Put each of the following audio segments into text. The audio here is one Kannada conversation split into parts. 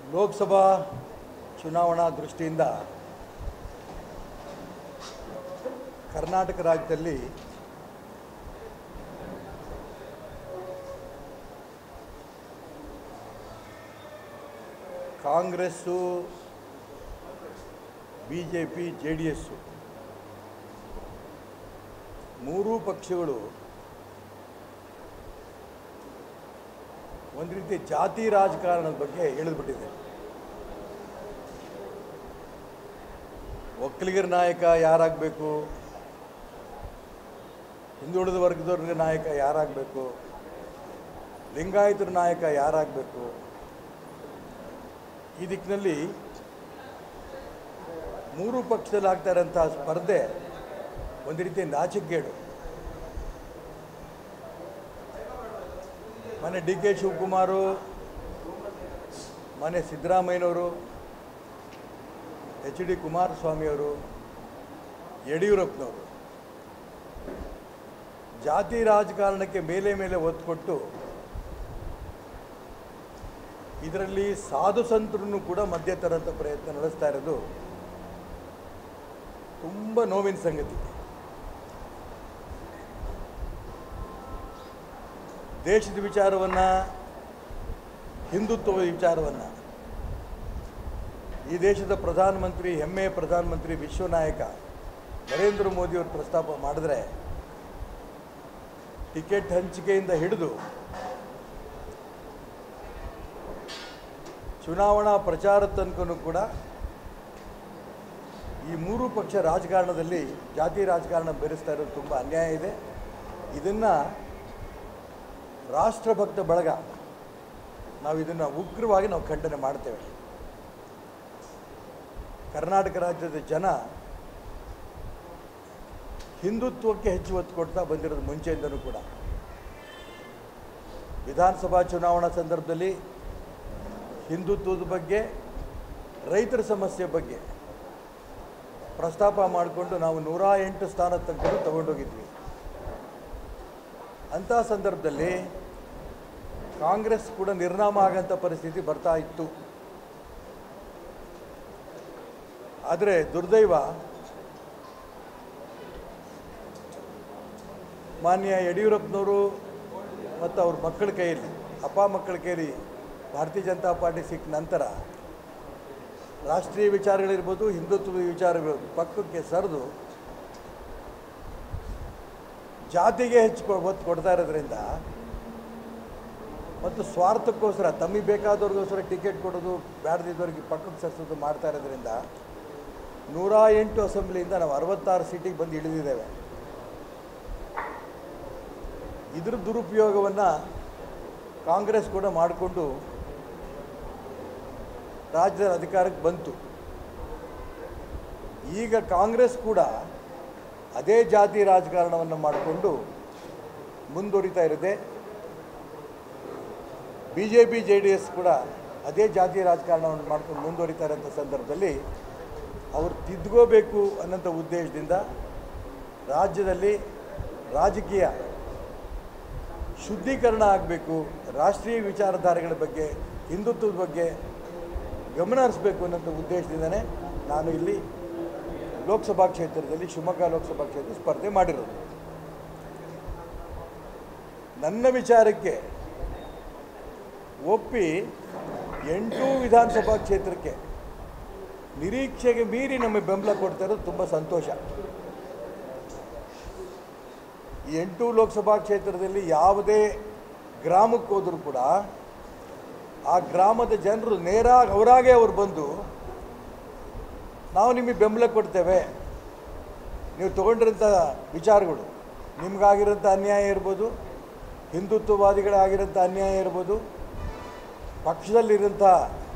ಲೋಕಸಭಾ ಚುನಾವಣಾ ದೃಷ್ಟಿಯಿಂದ ಕರ್ನಾಟಕ ರಾಜ್ಯದಲ್ಲಿ ಕಾಂಗ್ರೆಸ್ಸು, ಬಿಜೆಪಿ, ಜೆಡಿಎಸ್ ಮೂರೂ ಪಕ್ಷಗಳು ಒಂದು ರೀತಿ ಜಾತಿ ರಾಜಕಾರಣದ ಬಗ್ಗೆ ಹೇಳಿದ್ಬಿಟ್ಟಿದೆ. ಒಕ್ಕಲಿಗರ ನಾಯಕ ಯಾರಾಗಬೇಕು, ಹಿಂದುಳಿದ ವರ್ಗದವ್ರ ನಾಯಕ ಯಾರಾಗಬೇಕು, ಲಿಂಗಾಯತರ ನಾಯಕ ಯಾರಾಗಬೇಕು, ಈ ದಿಕ್ಕಿನಲ್ಲಿ ಮೂರು ಪಕ್ಷದಲ್ಲಿ ಆಗ್ತಾ ಇರೋಂಥ ಸ್ಪರ್ಧೆ ಒಂದು ರೀತಿ ನಾಚಿಕೆಗೇಡು. ಮೊನ್ನೆ ಡಿ ಕೆ ಶಿವಕುಮಾರು, ಮೊನ್ನೆ ಸಿದ್ದರಾಮಯ್ಯನವರು, ಎಚ್ ಡಿ ಕುಮಾರಸ್ವಾಮಿಯವರು, ಯಡಿಯೂರಪ್ಪನವರು ಜಾತಿ ರಾಜಕಾರಣಕ್ಕೆ ಮೇಲೆ ಮೇಲೆ ಒತ್ತು ಕೊಟ್ಟು ಇದರಲ್ಲಿ ಸಾಧು ಸಂತರನ್ನು ಕೂಡ ಮಧ್ಯೆ ತರಂಥ ಪ್ರಯತ್ನ ನಡೆಸ್ತಾ ಇರೋದು ತುಂಬ ನೋವಿನ ಸಂಗತಿ. ದೇಶದ ವಿಚಾರವನ್ನು, ಹಿಂದುತ್ವದ ವಿಚಾರವನ್ನು ಈ ದೇಶದ ಪ್ರಧಾನಮಂತ್ರಿ, ಹೆಮ್ಮೆಯ ಪ್ರಧಾನಮಂತ್ರಿ, ವಿಶ್ವನಾಯಕ ನರೇಂದ್ರ ಮೋದಿಯವರು ಪ್ರಸ್ತಾಪ ಮಾಡಿದ್ರೆ ಟಿಕೆಟ್ ಹಂಚಿಕೆಯಿಂದ ಹಿಡಿದು ಚುನಾವಣಾ ಪ್ರಚಾರದ ತನಕನೂ ಕೂಡ ಈ ಮೂರು ಪಕ್ಷ ರಾಜಕಾರಣದಲ್ಲಿ ಜಾತಿ ರಾಜಕಾರಣ ಬೆರೆಸ್ತಾ ಇರೋದು ತುಂಬ ಅನ್ಯಾಯ ಇದೆ. ಇದನ್ನು ರಾಷ್ಟ್ರಭಕ್ತ ಬಳಗ ನಾವು ಇದನ್ನು ಉಗ್ರವಾಗಿ ಖಂಡನೆ ಮಾಡ್ತೇವೆ. ಕರ್ನಾಟಕ ರಾಜ್ಯದ ಜನ ಹಿಂದುತ್ವಕ್ಕೆ ಹೆಚ್ಚು ಒತ್ತು ಕೊಡ್ತಾ ಬಂದಿರೋದು ಮುಂಚೆಯಿಂದನೂ ಕೂಡ. ವಿಧಾನಸಭಾ ಚುನಾವಣಾ ಸಂದರ್ಭದಲ್ಲಿ ಹಿಂದುತ್ವದ ಬಗ್ಗೆ, ರೈತರ ಸಮಸ್ಯೆ ಬಗ್ಗೆ ಪ್ರಸ್ತಾಪ ಮಾಡಿಕೊಂಡು ನಾವು 108 ಸ್ಥಾನದ ತನಕ ತಗೊಂಡೋಗಿದ್ವಿ. ಅಂಥ ಸಂದರ್ಭದಲ್ಲಿ ಕಾಂಗ್ರೆಸ್ ಕೂಡ ನಿರ್ನಾಮ ಆಗೋಂಥ ಪರಿಸ್ಥಿತಿ ಬರ್ತಾ ಇತ್ತು. ಆದರೆ ದುರ್ದೈವ, ಮಾನ್ಯ ಯಡಿಯೂರಪ್ಪನವರು ಮತ್ತು ಅವ್ರ ಮಕ್ಕಳ ಕೈಯಲ್ಲಿ, ಅಪ್ಪ ಮಕ್ಕಳ ಕೈಯಲ್ಲಿ ಭಾರತೀಯ ಜನತಾ ಪಾರ್ಟಿ ಸಿಕ್ಕ ನಂತರ ರಾಷ್ಟ್ರೀಯ ವಿಚಾರಗಳಿರ್ಬೋದು, ಹಿಂದುತ್ವದ ವಿಚಾರಗಳು ಪಕ್ಕಕ್ಕೆ ಸರಿದು ಜಾತಿಗೆ ಹೆಚ್ಚು ಒತ್ತು ಕೊಡ್ತಾ ಇರೋದ್ರಿಂದ ಮತ್ತು ಸ್ವಾರ್ಥಕ್ಕೋಸ್ಕರ ತಮಗೆ ಬೇಕಾದವ್ರಿಗೋಸ್ಕರ ಟಿಕೆಟ್ ಕೊಡೋದು, ಬ್ಯಾಡದಿದ್ದವ್ರಿಗೆ ಪಕ್ಕಕ್ಕೆ ಸರಿಸೋದು ಮಾಡ್ತಾ ಇರೋದ್ರಿಂದ 108 ಅಸೆಂಬ್ಲಿಯಿಂದ ನಾವು 66 ಸೀಟಿಗೆ ಬಂದು ಇಳಿದಿದ್ದೇವೆ. ಇದ್ರ ದುರುಪಯೋಗವನ್ನು ಕಾಂಗ್ರೆಸ್ ಕೂಡ ಮಾಡಿಕೊಂಡು ರಾಜ್ಯದ ಅಧಿಕಾರಕ್ಕೆ ಬಂತು. ಈಗ ಕಾಂಗ್ರೆಸ್ ಕೂಡ ಅದೇ ಜಾತಿ ರಾಜಕಾರಣವನ್ನು ಮಾಡಿಕೊಂಡು ಮುಂದುವರಿತಾ ಇರುತ್ತೆ. ಬಿಜೆಪಿ, ಜೆಡಿಎಸ್ ಕೂಡ ಅದೇ ಜಾತಿ ರಾಜಕಾರಣವನ್ನು ಮಾಡ್ಕೊಂಡು ಮುಂದುವರಿತಾ ಇರೋಂಥ ಸಂದರ್ಭದಲ್ಲಿ ಅವರು ತಿದ್ದುಕೋಬೇಕು ಅನ್ನೋಂಥ ಉದ್ದೇಶದಿಂದ ರಾಜ್ಯದಲ್ಲಿ ರಾಜಕೀಯ ಶುದ್ಧೀಕರಣ ಆಗಬೇಕು, ರಾಷ್ಟ್ರೀಯ ವಿಚಾರಧಾರೆಗಳ ಬಗ್ಗೆ, ಹಿಂದುತ್ವದ ಬಗ್ಗೆ ಗಮನ ಹರಿಸಬೇಕು ಅನ್ನೋಂಥ ಉದ್ದೇಶದಿಂದನೇ ನಾನು ಇಲ್ಲಿ ಲೋಕಸಭಾ ಕ್ಷೇತ್ರದಲ್ಲಿ, ಶಿವಮೊಗ್ಗ ಲೋಕಸಭಾ ಕ್ಷೇತ್ರ ಸ್ಪರ್ಧೆ ಮಾಡಿರೋದು. ನನ್ನ ವಿಚಾರಕ್ಕೆ ಒಪ್ಪಿ 8 ವಿಧಾನಸಭಾ ಕ್ಷೇತ್ರಕ್ಕೆ ನಿರೀಕ್ಷೆಗೆ ಮೀರಿ ನಮಗೆ ಬೆಂಬಲ ಕೊಡ್ತಾ ಇರೋದು ತುಂಬ ಸಂತೋಷ. ಈ 8 ಲೋಕಸಭಾ ಕ್ಷೇತ್ರದಲ್ಲಿ ಯಾವುದೇ ಗ್ರಾಮಕ್ಕೆ ಹೋದರೂ ಕೂಡ ಆ ಗ್ರಾಮದ ಜನರು ನೇರಾಗಿ ಅವರಾಗೇ ಅವ್ರು ಬಂದು ನಾವು ನಿಮಗೆ ಬೆಂಬಲ ಕೊಡ್ತೇವೆ, ನೀವು ತೊಗೊಂಡಿರೋಂಥ ವಿಚಾರಗಳು, ನಿಮಗಾಗಿರೋಂಥ ಅನ್ಯಾಯ ಇರ್ಬೋದು, ಹಿಂದುತ್ವವಾದಿಗಳಾಗಿರೋಂಥ ಅನ್ಯಾಯ ಇರ್ಬೋದು, ಪಕ್ಷದಲ್ಲಿರೋಂಥ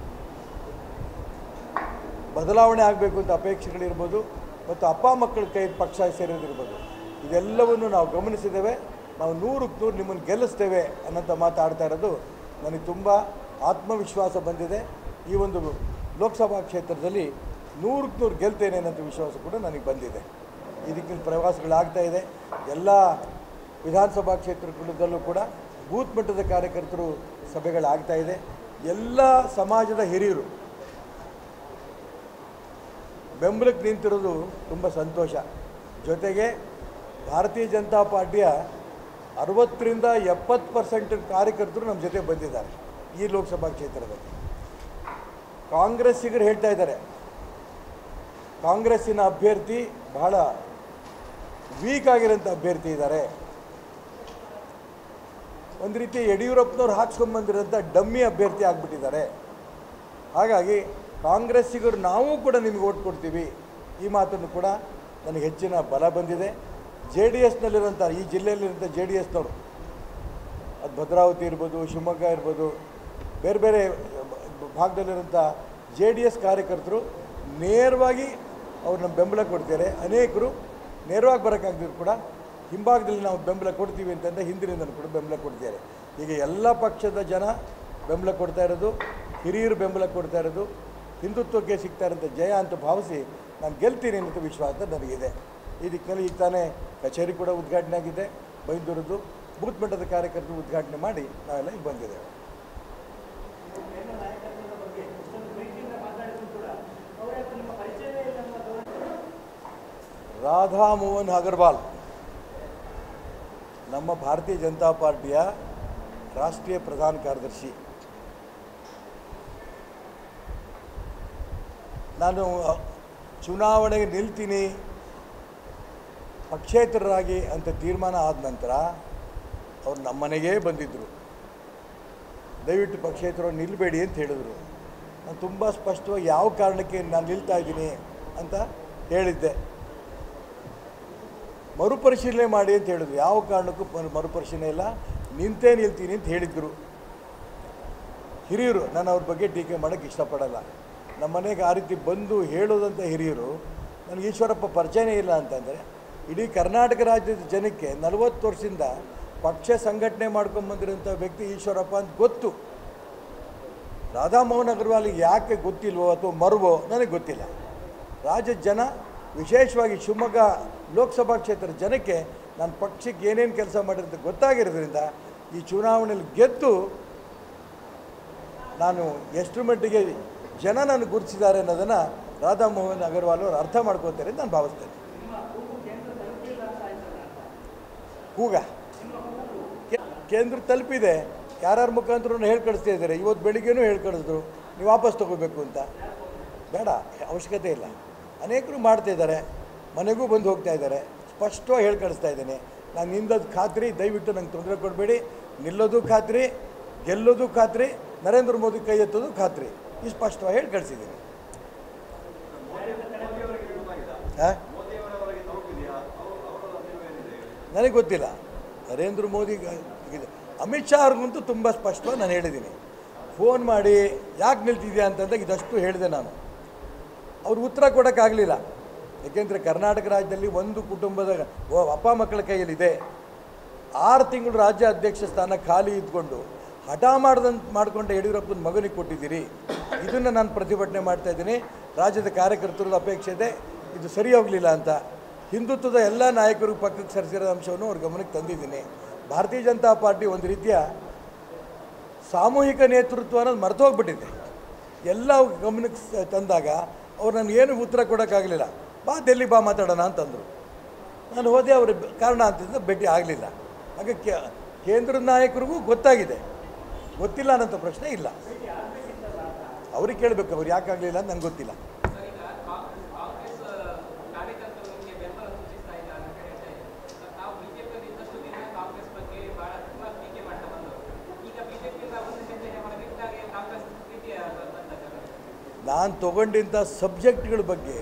ಬದಲಾವಣೆ ಆಗಬೇಕು ಅಂತ ಅಪೇಕ್ಷೆಗಳಿರ್ಬೋದು, ಮತ್ತು ಅಪ್ಪ ಮಕ್ಕಳ ಕೈ ಪಕ್ಷ ಸೇರೋದಿರ್ಬೋದು, ಇದೆಲ್ಲವನ್ನು ನಾವು ಗಮನಿಸಿದ್ದೇವೆ. ನಾವು 100ಕ್ಕೆ 100 ನಿಮ್ಮನ್ನು ಗೆಲ್ಲಿಸ್ತೇವೆ ಅನ್ನೋಂಥ ಮಾತಾಡ್ತಾ ಇರೋದು ನನಗೆ ತುಂಬ ಆತ್ಮವಿಶ್ವಾಸ ಬಂದಿದೆ. ಈ ಒಂದು ಲೋಕಸಭಾ ಕ್ಷೇತ್ರದಲ್ಲಿ 100ಕ್ಕೆ 100 ಗೆಲ್ತೇನೆ ಅನ್ನೋಂಥ ವಿಶ್ವಾಸ ಕೂಡ ನನಗೆ ಬಂದಿದೆ. ಇದಕ್ಕೆ ಪ್ರವಾಸಗಳಾಗ್ತಾ ಇದೆ. ಎಲ್ಲ ವಿಧಾನಸಭಾ ಕ್ಷೇತ್ರಗಳಲ್ಲೂ ಕೂಡ ಬೂತ್ ಮಟ್ಟದ ಕಾರ್ಯಕರ್ತರು ಸಭೆಗಳಾಗ್ತಾ ಇದೆ. ಎಲ್ಲ ಸಮಾಜದ ಹಿರಿಯರು ಬೆಂಬಲಕ್ಕೆ ನಿಂತಿರೋದು ತುಂಬ ಸಂತೋಷ. ಜೊತೆಗೆ ಭಾರತೀಯ ಜನತಾ ಪಾರ್ಟಿಯ 60ರಿಂದ 70% ಕಾರ್ಯಕರ್ತರು ನಮ್ಮ ಜೊತೆ ಬಂದಿದ್ದಾರೆ ಈ ಲೋಕಸಭಾ ಕ್ಷೇತ್ರದಲ್ಲಿ. ಕಾಂಗ್ರೆಸ್ಸಿಗರು ಹೇಳ್ತಾ ಇದ್ದಾರೆ ಕಾಂಗ್ರೆಸ್ಸಿನ ಅಭ್ಯರ್ಥಿ ಬಹಳ ವೀಕ್ ಆಗಿರೋಂಥ ಅಭ್ಯರ್ಥಿ ಇದ್ದಾರೆ, ಒಂದು ರೀತಿ ಯಡಿಯೂರಪ್ಪನವ್ರು ಹಾಕ್ಸ್ಕೊಂಡ್ಬಂದಿರೋಂಥ ಡಮ್ಮಿ ಅಭ್ಯರ್ಥಿ ಆಗಿಬಿಟ್ಟಿದ್ದಾರೆ. ಹಾಗಾಗಿ ಕಾಂಗ್ರೆಸ್ಸಿಗರು ನಾವು ಕೂಡ ನಿಮಗೆ ಓಟ್ ಕೊಡ್ತೀವಿ, ಈ ಮಾತನ್ನು ಕೂಡ ನನಗೆ ಹೆಚ್ಚಿನ ಬಲ ಬಂದಿದೆ. ಜೆ ಡಿ ಎಸ್ನಲ್ಲಿರೋಂಥ ಈ ಜಿಲ್ಲೆಯಲ್ಲಿರೋಂಥ ಜೆ ಡಿ ಎಸ್ನವರು, ಅದು ಭದ್ರಾವತಿ ಇರ್ಬೋದು, ಶಿವಮೊಗ್ಗ ಇರ್ಬೋದು, ಬೇರೆ ಬೇರೆ ಭಾಗದಲ್ಲಿರೋಂಥ ಜೆ ಡಿ ಎಸ್ ಕಾರ್ಯಕರ್ತರು ನೇರವಾಗಿ ಅವ್ರು ನಮ್ಮ ಬೆಂಬಲ ಕೊಡ್ತಾರೆ. ಅನೇಕರು ನೇರವಾಗಿ ಬರೋಕ್ಕಾಗದಿದ್ರು ಕೂಡ ಹಿಂಭಾಗದಲ್ಲಿ ನಾವು ಬೆಂಬಲ ಕೊಡ್ತೀವಿ ಅಂತಂದರೆ ಹಿಂದಿನಿಂದ ಕೂಡ ಬೆಂಬಲ ಕೊಡ್ತಾರೆ. ಈಗ ಎಲ್ಲ ಪಕ್ಷದ ಜನ ಬೆಂಬಲ ಕೊಡ್ತಾ ಇರೋದು, ಹಿರಿಯರು ಬೆಂಬಲ ಕೊಡ್ತಾ ಇರೋದು, ಹಿಂದುತ್ವಕ್ಕೆ ಸಿಗ್ತಾ ಇರೋಂಥ ಜಯ ಅಂತ ಭಾವಿಸಿ ನಾನು ಗೆಲ್ತೀನಿ ಅನ್ನೋ ವಿಶ್ವಾಸ ನನಗಿದೆ. ಈ ದಿಕ್ಕಿನಲ್ಲಿ ಈಗ ತಾನೇ ಕಚೇರಿ ಕೂಡ ಉದ್ಘಾಟನೆ ಆಗಿದೆ, ಬೈಂದೂರದ್ದು ಬೂತ್ ಮಟ್ಟದ ಕಾರ್ಯಕರ್ತರು ಉದ್ಘಾಟನೆ ಮಾಡಿ ನಾವೆಲ್ಲ ಇಲ್ಲಿ ಬಂದಿದ್ದೇವೆ. ರಾಧಾ ಮೋಹನ್ ಅಗರ್ವಾಲ್ ನಮ್ಮ ಭಾರತೀಯ ಜನತಾ ಪಾರ್ಟಿಯ ರಾಷ್ಟ್ರೀಯ ಪ್ರಧಾನ ಕಾರ್ಯದರ್ಶಿ. ನಾನು ಚುನಾವಣೆಗೆ ನಿಲ್ತೀನಿ ಪಕ್ಷೇತರರಾಗಿ ಅಂತ ತೀರ್ಮಾನ ಆದ ನಂತರ ಅವ್ರು ನಮ್ಮ ಮನೆಗೇ ಬಂದಿದ್ದರು. ದಯವಿಟ್ಟು ಪಕ್ಷೇತರರು ನಿಲ್ಲಬೇಡಿ ಅಂತ ಹೇಳಿದರು. ನಾನು ತುಂಬ ಸ್ಪಷ್ಟವಾಗಿ ಯಾವ ಕಾರಣಕ್ಕೆ ನಾನು ನಿಲ್ತಾ ಇದ್ದೀನಿ ಅಂತ ಹೇಳಿದ್ದೆ. ಮರುಪರಿಶೀಲನೆ ಮಾಡಿ ಅಂತ ಹೇಳಿದ್ರು. ಯಾವ ಕಾರಣಕ್ಕೂ ಮರುಪರಿಶೀಲನೆ ಇಲ್ಲ, ನಿಂತೇ ನಿಲ್ತೀನಿ ಅಂತ ಹೇಳಿದರು ಹಿರಿಯರು. ನಾನು ಅವ್ರ ಬಗ್ಗೆ ಟೀಕೆ ಮಾಡೋಕ್ಕೆ ಇಷ್ಟಪಡಲ್ಲ. ನಮ್ಮ ಮನೆಗೆ ಆ ರೀತಿ ಬಂದು ಹೇಳೋದಂಥ ಹಿರಿಯರು ನನಗೆ ಈಶ್ವರಪ್ಪ ಪರಿಚಯನೇ ಇಲ್ಲ ಅಂತಂದರೆ, ಇಡೀ ಕರ್ನಾಟಕ ರಾಜ್ಯದ ಜನಕ್ಕೆ 40 ವರ್ಷದಿಂದ ಪಕ್ಷ ಸಂಘಟನೆ ಮಾಡ್ಕೊಂಬಂದಿರೋಂಥ ವ್ಯಕ್ತಿ ಈಶ್ವರಪ್ಪ ಅಂತ ಗೊತ್ತು. ರಾಧಾ ಮೋಹನ್ ಅಗರ್ವಾಲಿಗೆ ಯಾಕೆ ಗೊತ್ತಿಲ್ವೋ ಅಥವಾ ಮರುವೋ ನನಗೆ ಗೊತ್ತಿಲ್ಲ. ರಾಜ್ಯದ ಜನ, ವಿಶೇಷವಾಗಿ ಶಿವಮೊಗ್ಗ ಲೋಕಸಭಾ ಕ್ಷೇತ್ರದ ಜನಕ್ಕೆ ನಾನು ಪಕ್ಷಕ್ಕೆ ಏನೇನು ಕೆಲಸ ಮಾಡಿರೋದು ಗೊತ್ತಾಗಿರೋದ್ರಿಂದ ಈ ಚುನಾವಣೆಯಲ್ಲಿ ಗೆದ್ದು ನಾನು ಎಷ್ಟರ ಮಟ್ಟಿಗೆ ಜನ ನಾನು ಗುರುತಿಸಿದ್ದಾರೆ ಅನ್ನೋದನ್ನು ರಾಧಾ ಮೋಹನ್ ಅಗರ್ವಾಲ್ ಅವರು ಅರ್ಥ ಮಾಡ್ಕೊತಾರೆ ಅಂತ ನಾನು ಭಾವಿಸ್ತೇನೆ. ಕೂಗ ಕೇಂದ್ರ ತಲುಪಿದೆ, ಯಾರ್ಯಾರ ಮುಖಾಂತರ ಹೇಳಿ ಕಳಿಸ್ತಾ ಇದ್ದಾರೆ. ಇವತ್ತು ಬೆಳಿಗ್ಗೆನೂ ಹೇಳಿ ಕಳಿಸಿದ್ರು ನೀವು ವಾಪಸ್ ತೊಗೋಬೇಕು ಅಂತ. ಬೇಡ, ಅವಶ್ಯಕತೆ ಇಲ್ಲ. ಅನೇಕರು ಮಾಡ್ತಾಯಿದ್ದಾರೆ, ಮನೆಗೂ ಬಂದು ಹೋಗ್ತಾ ಇದ್ದಾರೆ. ಸ್ಪಷ್ಟವಾಗಿ ಹೇಳಿ ಕಳಿಸ್ತಾ ಇದ್ದೇನೆ, ನಾನು ನಿಂದದ್ದು ಖಾತ್ರಿ, ದಯವಿಟ್ಟು ನಂಗೆ ತೊಂದರೆ ಕೊಡಬೇಡಿ. ನಿಲ್ಲೋದು ಖಾತ್ರಿ, ಗೆಲ್ಲೋದು ಖಾತ್ರಿ, ನರೇಂದ್ರ ಮೋದಿ ಕೈ ಎತ್ತೋದು ಖಾತ್ರಿ. ಈ ಸ್ಪಷ್ಟವಾಗಿ ಹೇಳಿ ಕಳಿಸಿದ್ದೀನಿ. ಹಾಂ, ನನಗೆ ಗೊತ್ತಿಲ್ಲ. ನರೇಂದ್ರ ಮೋದಿ, ಅಮಿತ್ ಶಾ ಅವ್ರಿಗಂತೂ ತುಂಬ ಸ್ಪಷ್ಟವಾಗಿ ನಾನು ಹೇಳಿದ್ದೀನಿ. ಫೋನ್ ಮಾಡಿ ಯಾಕೆ ನಿಲ್ತಿದ್ಯಾ ಅಂತಂದಾಗ ಇದಷ್ಟು ಹೇಳಿದೆ ನಾನು. ಅವ್ರು ಉತ್ತರ ಕೊಡೋಕ್ಕಾಗಲಿಲ್ಲ. ಏಕೆಂದರೆ ಕರ್ನಾಟಕ ರಾಜ್ಯದಲ್ಲಿ ಒಂದು ಕುಟುಂಬದ ಅಪ್ಪ ಮಕ್ಕಳ ಕೈಯಲ್ಲಿದೆ. 6 ತಿಂಗಳು ರಾಜ್ಯ ಅಧ್ಯಕ್ಷ ಸ್ಥಾನ ಖಾಲಿ ಇದ್ಕೊಂಡು ಹಠ ಮಾಡಿಕೊಂಡು ಯಡಿಯೂರಪ್ಪನ ಮಗನಿಗೆ ಕೊಟ್ಟಿದ್ದೀರಿ. ಇದನ್ನು ನಾನು ಪ್ರತಿಭಟನೆ ಮಾಡ್ತಾಯಿದ್ದೀನಿ. ರಾಜ್ಯದ ಕಾರ್ಯಕರ್ತರದ ಅಪೇಕ್ಷೆ ಇದೆ, ಇದು ಸರಿ ಹೋಗಲಿಲ್ಲ ಅಂತ. ಹಿಂದುತ್ವದ ಎಲ್ಲ ನಾಯಕರು ಪಕ್ಕಕ್ಕೆ ಸರಿಸಿರೋ ಅಂಶವನ್ನು ಅವ್ರ ಗಮನಕ್ಕೆ ತಂದಿದ್ದೀನಿ. ಭಾರತೀಯ ಜನತಾ ಪಾರ್ಟಿ ಒಂದು ರೀತಿಯ ಸಾಮೂಹಿಕ ನೇತೃತ್ವ ಅನ್ನೋದು ಮರೆತೋಗ್ಬಿಟ್ಟಿದೆ. ಎಲ್ಲ ಗಮನಕ್ಕೆ ತಂದಾಗ ಅವ್ರು ನನಗೇನು ಉತ್ತರ ಕೊಡೋಕ್ಕಾಗಲಿಲ್ಲ. ಬಾ ಡೆಲ್ಲಿ ಬಾ ಮಾತಾಡೋಣ ಅಂತಂದರು. ನಾನು ಹೋದೆ, ಅವ್ರ ಕಾರಣ ಅಂತಿದ್ದ ಭೇಟಿ ಆಗಲಿಲ್ಲ. ಹಾಗೆ ಕೇಂದ್ರದ ನಾಯಕರಿಗೂ ಗೊತ್ತಾಗಿದೆ, ಗೊತ್ತಿಲ್ಲ ಅನ್ನೋಂಥ ಪ್ರಶ್ನೆ ಇಲ್ಲ. ಅವ್ರಿಗೆ ಕೇಳಬೇಕು, ಅವ್ರು ಯಾಕಾಗಲಿಲ್ಲ ಅಂತ ನನಗೆ ಗೊತ್ತಿಲ್ಲ. ನಾನು ತೊಗೊಂಡಿಂಥ ಸಬ್ಜೆಕ್ಟ್ಗಳ ಬಗ್ಗೆ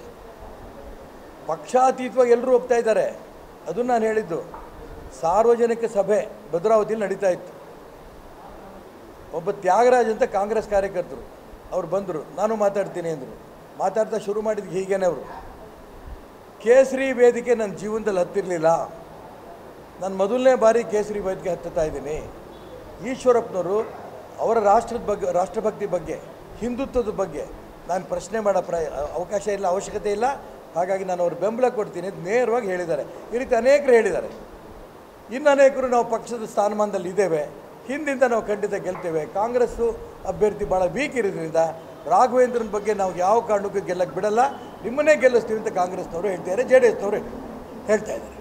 ಪಕ್ಷಾತೀತವಾಗಿ ಎಲ್ಲರೂ ಒಪ್ತಾ ಇದ್ದಾರೆ. ಅದನ್ನು ನಾನು ಹೇಳಿದ್ದು. ಸಾರ್ವಜನಿಕ ಸಭೆ ಭದ್ರಾವತಿಯಲ್ಲಿ ನಡೀತಾ ಇತ್ತು. ಒಬ್ಬ ತ್ಯಾಗರಾಜ್ ಅಂತ ಕಾಂಗ್ರೆಸ್ ಕಾರ್ಯಕರ್ತರು ಅವ್ರು ಬಂದರು, ನಾನು ಮಾತಾಡ್ತೀನಿ ಅಂದರು. ಮಾತಾಡ್ತಾ ಶುರು ಮಾಡಿದ್ದು ಹೀಗೇನೆ ಅವರು, ಕೇಸರಿ ವೇದಿಕೆ ನನ್ನ ಜೀವನದಲ್ಲಿ ಹತ್ತಿರಲಿಲ್ಲ, ನಾನು ಮೊದಲನೇ ಬಾರಿ ಕೇಸರಿ ವೇದಿಕೆ ಹತ್ತುತ್ತಾ ಇದ್ದೀನಿ. ಈಶ್ವರಪ್ಪನವರು ಅವರ ರಾಷ್ಟ್ರದ ಬಗ್ಗೆ, ರಾಷ್ಟ್ರಭಕ್ತಿ ಬಗ್ಗೆ, ಹಿಂದುತ್ವದ ಬಗ್ಗೆ ನಾನು ಪ್ರಶ್ನೆ ಮಾಡೋ ಅವಕಾಶ ಇಲ್ಲ, ಅವಶ್ಯಕತೆ ಇಲ್ಲ. ಹಾಗಾಗಿ ನಾನು ಅವ್ರ ಬೆಂಬಲ ಕೊಡ್ತೀನಿ ಅಂತ ನೇರವಾಗಿ ಹೇಳಿದ್ದಾರೆ. ಈ ರೀತಿ ಅನೇಕರು ಹೇಳಿದ್ದಾರೆ. ಇನ್ನು ಅನೇಕರು ನಾವು ಪಕ್ಷದ ಸ್ಥಾನಮಾನದಲ್ಲಿ ಇದ್ದೇವೆ, ಹಿಂದಿಂದ ನಾವು ಖಂಡಿತ ಗೆಲ್ತೇವೆ. ಕಾಂಗ್ರೆಸ್ಸು ಅಭ್ಯರ್ಥಿ ಭಾಳ ವೀಕ್ ಇರೋದ್ರಿಂದ ರಾಘವೇಂದ್ರನ ಬಗ್ಗೆ ನಾವು ಯಾವ ಕಾರಣಕ್ಕೂ ಗೆಲ್ಲಕ್ಕೆ ಬಿಡಲ್ಲ, ನಿಮ್ಮನ್ನೇ ಗೆಲ್ಲಿಸ್ತೀವಿ ಅಂತ ಕಾಂಗ್ರೆಸ್ನವರು ಹೇಳ್ತಿದ್ದಾರೆ, ಜೆ ಡಿ ಎಸ್ನವರು ಹೇಳ್ತಾ ಇದ್ದಾರೆ.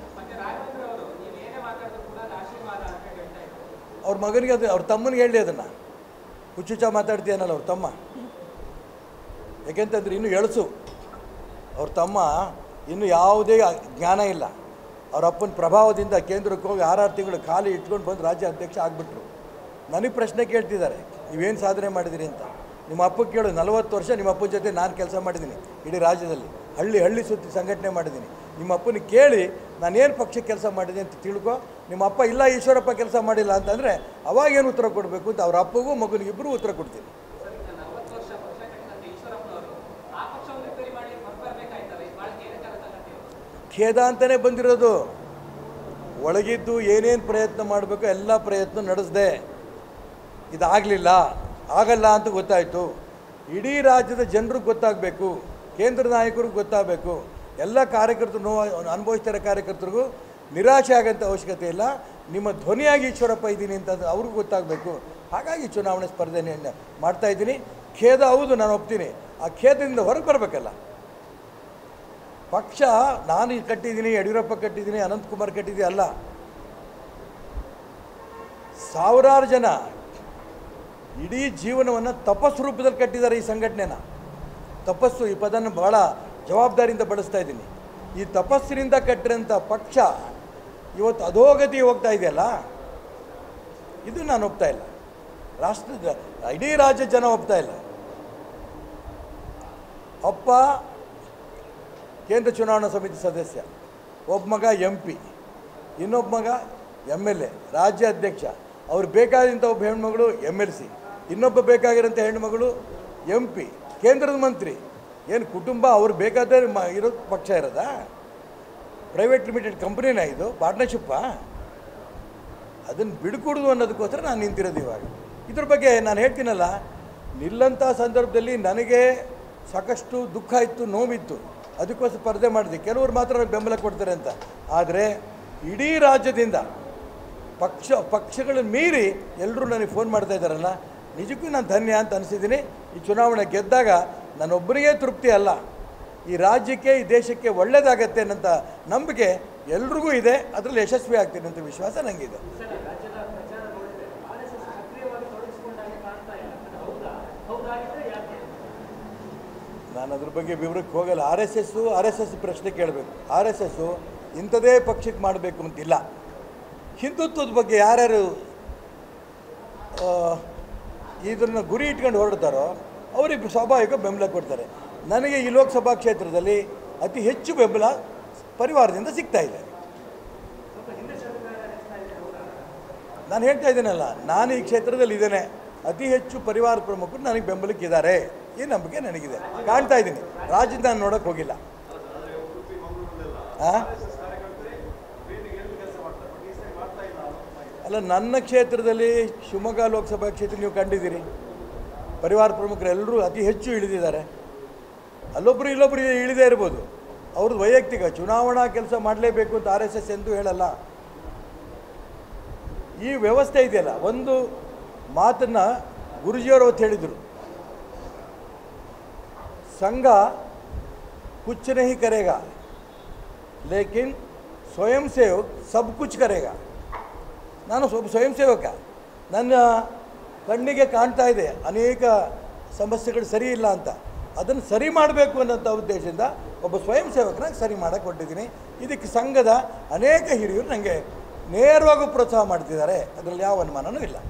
ಅವ್ರ ಮಗನಿಗೆ ಅದು ಅವ್ರ ತಮ್ಮನಿಗೆ ಹೇಳಿ ಅದನ್ನು ಹುಚ್ಚುಚ್ಚ ಮಾತಾಡ್ತೀಯನಲ್ಲ ಅವ್ರ ತಮ್ಮ. ಯಾಕೆಂತಂದ್ರೆ ಇನ್ನೂ ಎಳಸು ಅವ್ರ ತಮ್ಮ, ಇನ್ನೂ ಯಾವುದೇ ಜ್ಞಾನ ಇಲ್ಲ. ಅವ್ರ ಅಪ್ಪನ ಪ್ರಭಾವದಿಂದ ಕೇಂದ್ರಕ್ಕೆ ಹೋಗಿ 6 ತಿಂಗಳು ಖಾಲಿ ಇಟ್ಕೊಂಡು ಬಂದು ರಾಜ್ಯ ಅಧ್ಯಕ್ಷ ಆಗಿಬಿಟ್ರು. ನನಗೆ ಪ್ರಶ್ನೆ ಕೇಳ್ತಿದ್ದಾರೆ, ನೀವೇನು ಸಾಧನೆ ಮಾಡಿದಿರಿ ಅಂತ. ನಿಮ್ಮ ಅಪ್ಪಗೆ ಕೇಳು, 40 ವರ್ಷ ನಿಮ್ಮ ಅಪ್ಪನ ಜೊತೆ ನಾನು ಕೆಲಸ ಮಾಡಿದ್ದೀನಿ, ಇಡೀ ರಾಜ್ಯದಲ್ಲಿ ಹಳ್ಳಿ ಸುತ್ತಿ ಸಂಘಟನೆ ಮಾಡಿದ್ದೀನಿ. ನಿಮ್ಮ ಅಪ್ಪನಿಗೆ ಕೇಳಿ ನಾನೇನು ಪಕ್ಷಕ್ಕೆ ಕೆಲಸ ಮಾಡಿದ್ದೀನಿ ಅಂತ ತಿಳ್ಕೊ. ನಿಮ್ಮ ಅಪ್ಪ ಇಲ್ಲ ಈಶ್ವರಪ್ಪ ಕೆಲಸ ಮಾಡಿಲ್ಲ ಅಂತಂದರೆ ಅವಾಗೇನು ಉತ್ತರ ಕೊಡಬೇಕು ಅಂತ ಅವ್ರ ಅಪ್ಪಗೂ ಮಗನಿಗೆ ಇಬ್ಬರು ಉತ್ತರ ಕೊಡ್ತೀನಿ. ಖೇದ ಅಂತಲೇ ಬಂದಿರೋದು. ಒಳಗಿದ್ದು ಏನೇನು ಪ್ರಯತ್ನ ಮಾಡಬೇಕು ಎಲ್ಲ ಪ್ರಯತ್ನ ನಡೆಸಿದೆ, ಇದಾಗಲಿಲ್ಲ, ಆಗಲ್ಲ ಅಂತ ಗೊತ್ತಾಯಿತು. ಇಡೀ ರಾಜ್ಯದ ಜನರಿಗೆ ಗೊತ್ತಾಗಬೇಕು, ಕೇಂದ್ರ ನಾಯಕರಿಗೆ ಗೊತ್ತಾಗಬೇಕು, ಎಲ್ಲ ಕಾರ್ಯಕರ್ತರು ನೋವು ಅನುಭವಿಸ್ತಿರೋ ಕಾರ್ಯಕರ್ತರಿಗೂ ನಿರಾಶೆ ಆಗೋಂಥ ಅವಶ್ಯಕತೆ ಇಲ್ಲ. ನಿಮ್ಮ ಧ್ವನಿಯಾಗಿ ಈಶ್ವರಪ್ಪ ಇದ್ದೀನಿ ಅಂತ ಅವ್ರಿಗೂ ಗೊತ್ತಾಗಬೇಕು. ಹಾಗಾಗಿ ಚುನಾವಣೆ ಸ್ಪರ್ಧೆಯನ್ನು ಮಾಡ್ತಾಯಿದ್ದೀನಿ. ಖೇದ ಹೌದು, ನಾನು ಒಪ್ತೀನಿ. ಆ ಖೇದದಿಂದ ಹೊರಗೆ ಬರಬೇಕಲ್ಲ. ಪಕ್ಷ ನಾನು ಕಟ್ಟಿದ್ದೀನಿ, ಯಡಿಯೂರಪ್ಪ ಕಟ್ಟಿದ್ದೀನಿ, ಅನಂತಕುಮಾರ್ ಕಟ್ಟಿದ್ದೀನಿ ಅಲ್ಲ, ಸಾವಿರಾರು ಜನ ಇಡೀ ಜೀವನವನ್ನು ತಪಸ್ಸು ರೂಪದಲ್ಲಿ ಕಟ್ಟಿದ್ದಾರೆ ಈ ಸಂಘಟನೆನ. ತಪಸ್ಸು ಈ ಪದನ ಭಾಳ ಜವಾಬ್ದಾರಿಯಿಂದ ಬಳಸ್ತಾ ಇದ್ದೀನಿ. ಈ ತಪಸ್ಸಿನಿಂದ ಕಟ್ಟಿರೋಂಥ ಪಕ್ಷ ಇವತ್ತು ಅಧೋಗತಿ ಹೋಗ್ತಾ ಇದೆಯಲ್ಲ, ಇದು ನಾನು ಒಪ್ತಾ ಇಲ್ಲ. ರಾಷ್ಟ್ರದ ಇಡೀ ರಾಜ್ಯ ಜನ ಒಪ್ತಾ ಇಲ್ಲ. ಅಪ್ಪ ಕೇಂದ್ರ ಚುನಾವಣಾ ಸಮಿತಿ ಸದಸ್ಯ, ಒಬ್ಬ ಮಗ MP, ಇನ್ನೊಬ್ಬ ಮಗ MLA, ರಾಜ್ಯ ಅಧ್ಯಕ್ಷ. ಅವ್ರು ಬೇಕಾದಂಥ ಒಬ್ಬ ಹೆಣ್ಮಗಳು MLC, ಇನ್ನೊಬ್ಬ ಬೇಕಾಗಿರೋಂಥ ಹೆಣ್ಮಗಳು MP, ಕೇಂದ್ರದ ಮಂತ್ರಿ. ಏನು ಕುಟುಂಬ ಅವ್ರು ಬೇಕಾದ್ರೆ ಇರೋ ಪಕ್ಷ ಇರೋದಾ? ಪ್ರೈವೇಟ್ ಲಿಮಿಟೆಡ್ ಕಂಪ್ನಿನ ಇದು, ಪಾರ್ಟ್ನರ್ಶಿಪ್ಪಾ? ಅದನ್ನು ಬಿಡ್ಕೊಡುದು ಅನ್ನೋದಕ್ಕೋಸ್ಕರ ನಾನು ನಿಂತಿರೋದು. ಇವಾಗ ಇದ್ರ ಬಗ್ಗೆ ನಾನು ಹೇಳ್ತೀನಲ್ಲ, ನಿಲ್ಲಂಥ ಸಂದರ್ಭದಲ್ಲಿ ನನಗೆ ಸಾಕಷ್ಟು ದುಃಖ ಇತ್ತು, ನೋವಿತ್ತು, ಅದಕ್ಕೋಸ್ಕರ ಸ್ಪರ್ಧೆ ಮಾಡಿದೆ. ಕೆಲವರು ಮಾತ್ರ ಬೆಂಬಲ ಕೊಡ್ತಾರೆ ಅಂತ. ಆದರೆ ಇಡೀ ರಾಜ್ಯದಿಂದ ಪಕ್ಷಗಳನ್ನು ಮೀರಿ ಎಲ್ಲರೂ ನನಗೆ ಫೋನ್ ಮಾಡ್ತಾ ಇದ್ದಾರಲ್ಲ, ನಿಜಕ್ಕೂ ನಾನು ಧನ್ಯ ಅಂತ ಅನಿಸಿದ್ದೀನಿ. ಈ ಚುನಾವಣೆ ಗೆದ್ದಾಗ ನಾನೊಬ್ಬನಿಗೆ ತೃಪ್ತಿ ಅಲ್ಲ, ಈ ರಾಜ್ಯಕ್ಕೆ ಈ ದೇಶಕ್ಕೆ ಒಳ್ಳೆಯದಾಗತ್ತೆ ಅನ್ನೋಂಥ ನಂಬಿಕೆ ಎಲ್ರಿಗೂ ಇದೆ. ಅದರಲ್ಲಿ ಯಶಸ್ವಿ ಆಗ್ತೀನಿ ಅಂತ ವಿಶ್ವಾಸ ನನಗಿದೆ. ನಾನು ಅದ್ರ ಬಗ್ಗೆ ವಿವರಕ್ಕೆ ಹೋಗಲ್ಲ. ಆರ್ ಎಸ್ ಎಸ್ ಪ್ರಶ್ನೆ ಕೇಳಬೇಕು. RSS ಇಂಥದೇ ಪಕ್ಷಕ್ಕೆ ಮಾಡಬೇಕು ಅಂತಿಲ್ಲ. ಹಿಂದುತ್ವದ ಬಗ್ಗೆ ಯಾರ್ಯಾರು ಇದನ್ನು ಗುರಿ ಇಟ್ಕೊಂಡು ಹೊರಡ್ತಾರೋ ಅವರಿಗೆ ಸ್ವಾಭಾವಿಕ ಬೆಂಬಲ ಕೊಡ್ತಾರೆ. ನನಗೆ ಈ ಲೋಕಸಭಾ ಕ್ಷೇತ್ರದಲ್ಲಿ ಅತಿ ಹೆಚ್ಚು ಬೆಂಬಲ ಪರಿವಾರದಿಂದ ಸಿಗ್ತಾ ಇದೆ. ನಾನು ಹೇಳ್ತಾ ಇದ್ದೀನಲ್ಲ, ನಾನು ಈ ಕ್ಷೇತ್ರದಲ್ಲಿ ಇದ್ದೇನೆ, ಅತಿ ಹೆಚ್ಚು ಪರಿವಾರ ಪ್ರಮುಖರು ನನಗೆ ಬೆಂಬಲಕ್ಕಿದ್ದಾರೆ, ಈ ನಂಬಿಕೆ ನನಗಿದೆ. ಕಾಣ್ತಾ ಇದ್ದೀನಿ. ರಾಜ್ಯದ ನಾನು ನೋಡೋಕ್ಕೆ ಹೋಗಿಲ್ಲ. ಅಲ್ಲ, ನನ್ನ ಕ್ಷೇತ್ರದಲ್ಲಿ ಶಿವಮೊಗ್ಗ ಲೋಕಸಭಾ ಕ್ಷೇತ್ರ ನೀವು ಕಂಡಿದ್ದೀರಿ, ಪರಿವಾರ ಪ್ರಮುಖರು ಎಲ್ಲರೂ ಅತಿ ಹೆಚ್ಚು ಇಳಿದಿದ್ದಾರೆ. ಅಲ್ಲೊಬ್ಬರು ಇಲ್ಲೊಬ್ಬರು ಇಳಿದೇ ಇರ್ಬೋದು, ಅವ್ರದ್ದು ವೈಯಕ್ತಿಕ. ಚುನಾವಣಾ ಕೆಲಸ ಮಾಡಲೇಬೇಕು ಅಂತ RSS ಎಂದೂ ಹೇಳಲ್ಲ. ಈ ವ್ಯವಸ್ಥೆ ಇದೆಯಲ್ಲ, ಒಂದು ಮಾತನ್ನು ಗುರುಜಿಯವರು ಅವತ್ತು ಹೇಳಿದರು, ಸಂಘ कुछ नहीं करेगा लेकिन स्वयं सेवक सब कुछ करेगा. ನಾನು ಸ್ವಯಂ ಸೇವಕ. ನನ್ನ ಕಣ್ಣಿಗೆ ಕಾಣ್ತಾ ಇದೆ ಅನೇಕ ಸಮಸ್ಯೆಗಳು ಸರಿ ಇಲ್ಲ ಅಂತ, ಅದನ್ನು ಸರಿ ಮಾಡಬೇಕು ಅನ್ನೋಂಥ ಉದ್ದೇಶದಿಂದ ಒಬ್ಬ ಸ್ವಯಂ ಸೇವಕನಾಗಿ ಸರಿ ಮಾಡೋಕ್ಕೆ ಹೊರಟಿದ್ದೀನಿ. ಇದಕ್ಕೆ ಸಂಘದ ಅನೇಕ ಹಿರಿಯರು ನನಗೆ ನೇರವಾಗಿ ಪ್ರೋತ್ಸಾಹ ಮಾಡ್ತಿದ್ದಾರೆ, ಅದರಲ್ಲಿ ಯಾವ ಅನುಮಾನವೂ ಇಲ್ಲ.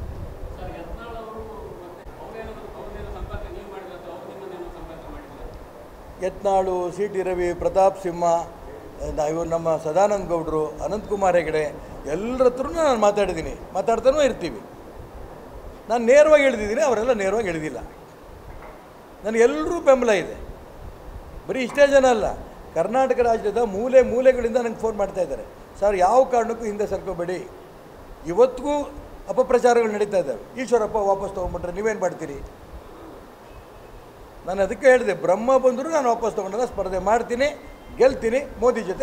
ಯತ್ನಾಳು, CT ರವಿ, ಪ್ರತಾಪ್ ಸಿಂಹ, ಇವರು ನಮ್ಮ ಸದಾನಂದ ಗೌಡರು, ಅನಂತಕುಮಾರ್ ಹೆಗಡೆ, ಎಲ್ಲರ ಹತ್ರನೂ ನಾನು ಮಾತಾಡಿದ್ದೀನಿ, ಮಾತಾಡ್ತಾನೂ ಇರ್ತೀವಿ. ನಾನು ನೇರವಾಗಿ ಇಳಿದಿದ್ದೀನಿ, ಅವರೆಲ್ಲ ನೇರವಾಗಿ ಇಳಿದಿಲ್ಲ. ನನಗೆಲ್ಲರೂ ಬೆಂಬಲ ಇದೆ. ಬರೀ ಇಷ್ಟೇ ಜನ ಅಲ್ಲ, ಕರ್ನಾಟಕ ರಾಜ್ಯದ ಮೂಲೆ ಮೂಲೆಗಳಿಂದ ನನಗೆ ಫೋನ್ ಮಾಡ್ತಾ ಇದ್ದಾರೆ, ಸರ್ ಯಾವ ಕಾರಣಕ್ಕೂ ಹಿಂದೆ ಸರ್ಕೋಬೇಡಿ, ಇವತ್ತಿಗೂ ಅಪಪ್ರಚಾರಗಳು ನಡೀತಾ ಇದ್ದಾವೆ, ಈಶ್ವರಪ್ಪ ವಾಪಸ್ ತೊಗೊಂಡ್ಬಿಟ್ರೆ ನೀವೇನು ಮಾಡ್ತೀರಿ? ನಾನು ಅದಕ್ಕೆ ಹೇಳಿದೆ, ಬ್ರಹ್ಮ ಬಂದರೂ ನಾನು ವಾಪಸ್ ತೊಗೊಂಡಾಗ ಸ್ಪರ್ಧೆ ಮಾಡ್ತೀನಿ, ಗೆಲ್ತೀನಿ, ಮೋದಿ ಜೊತೆ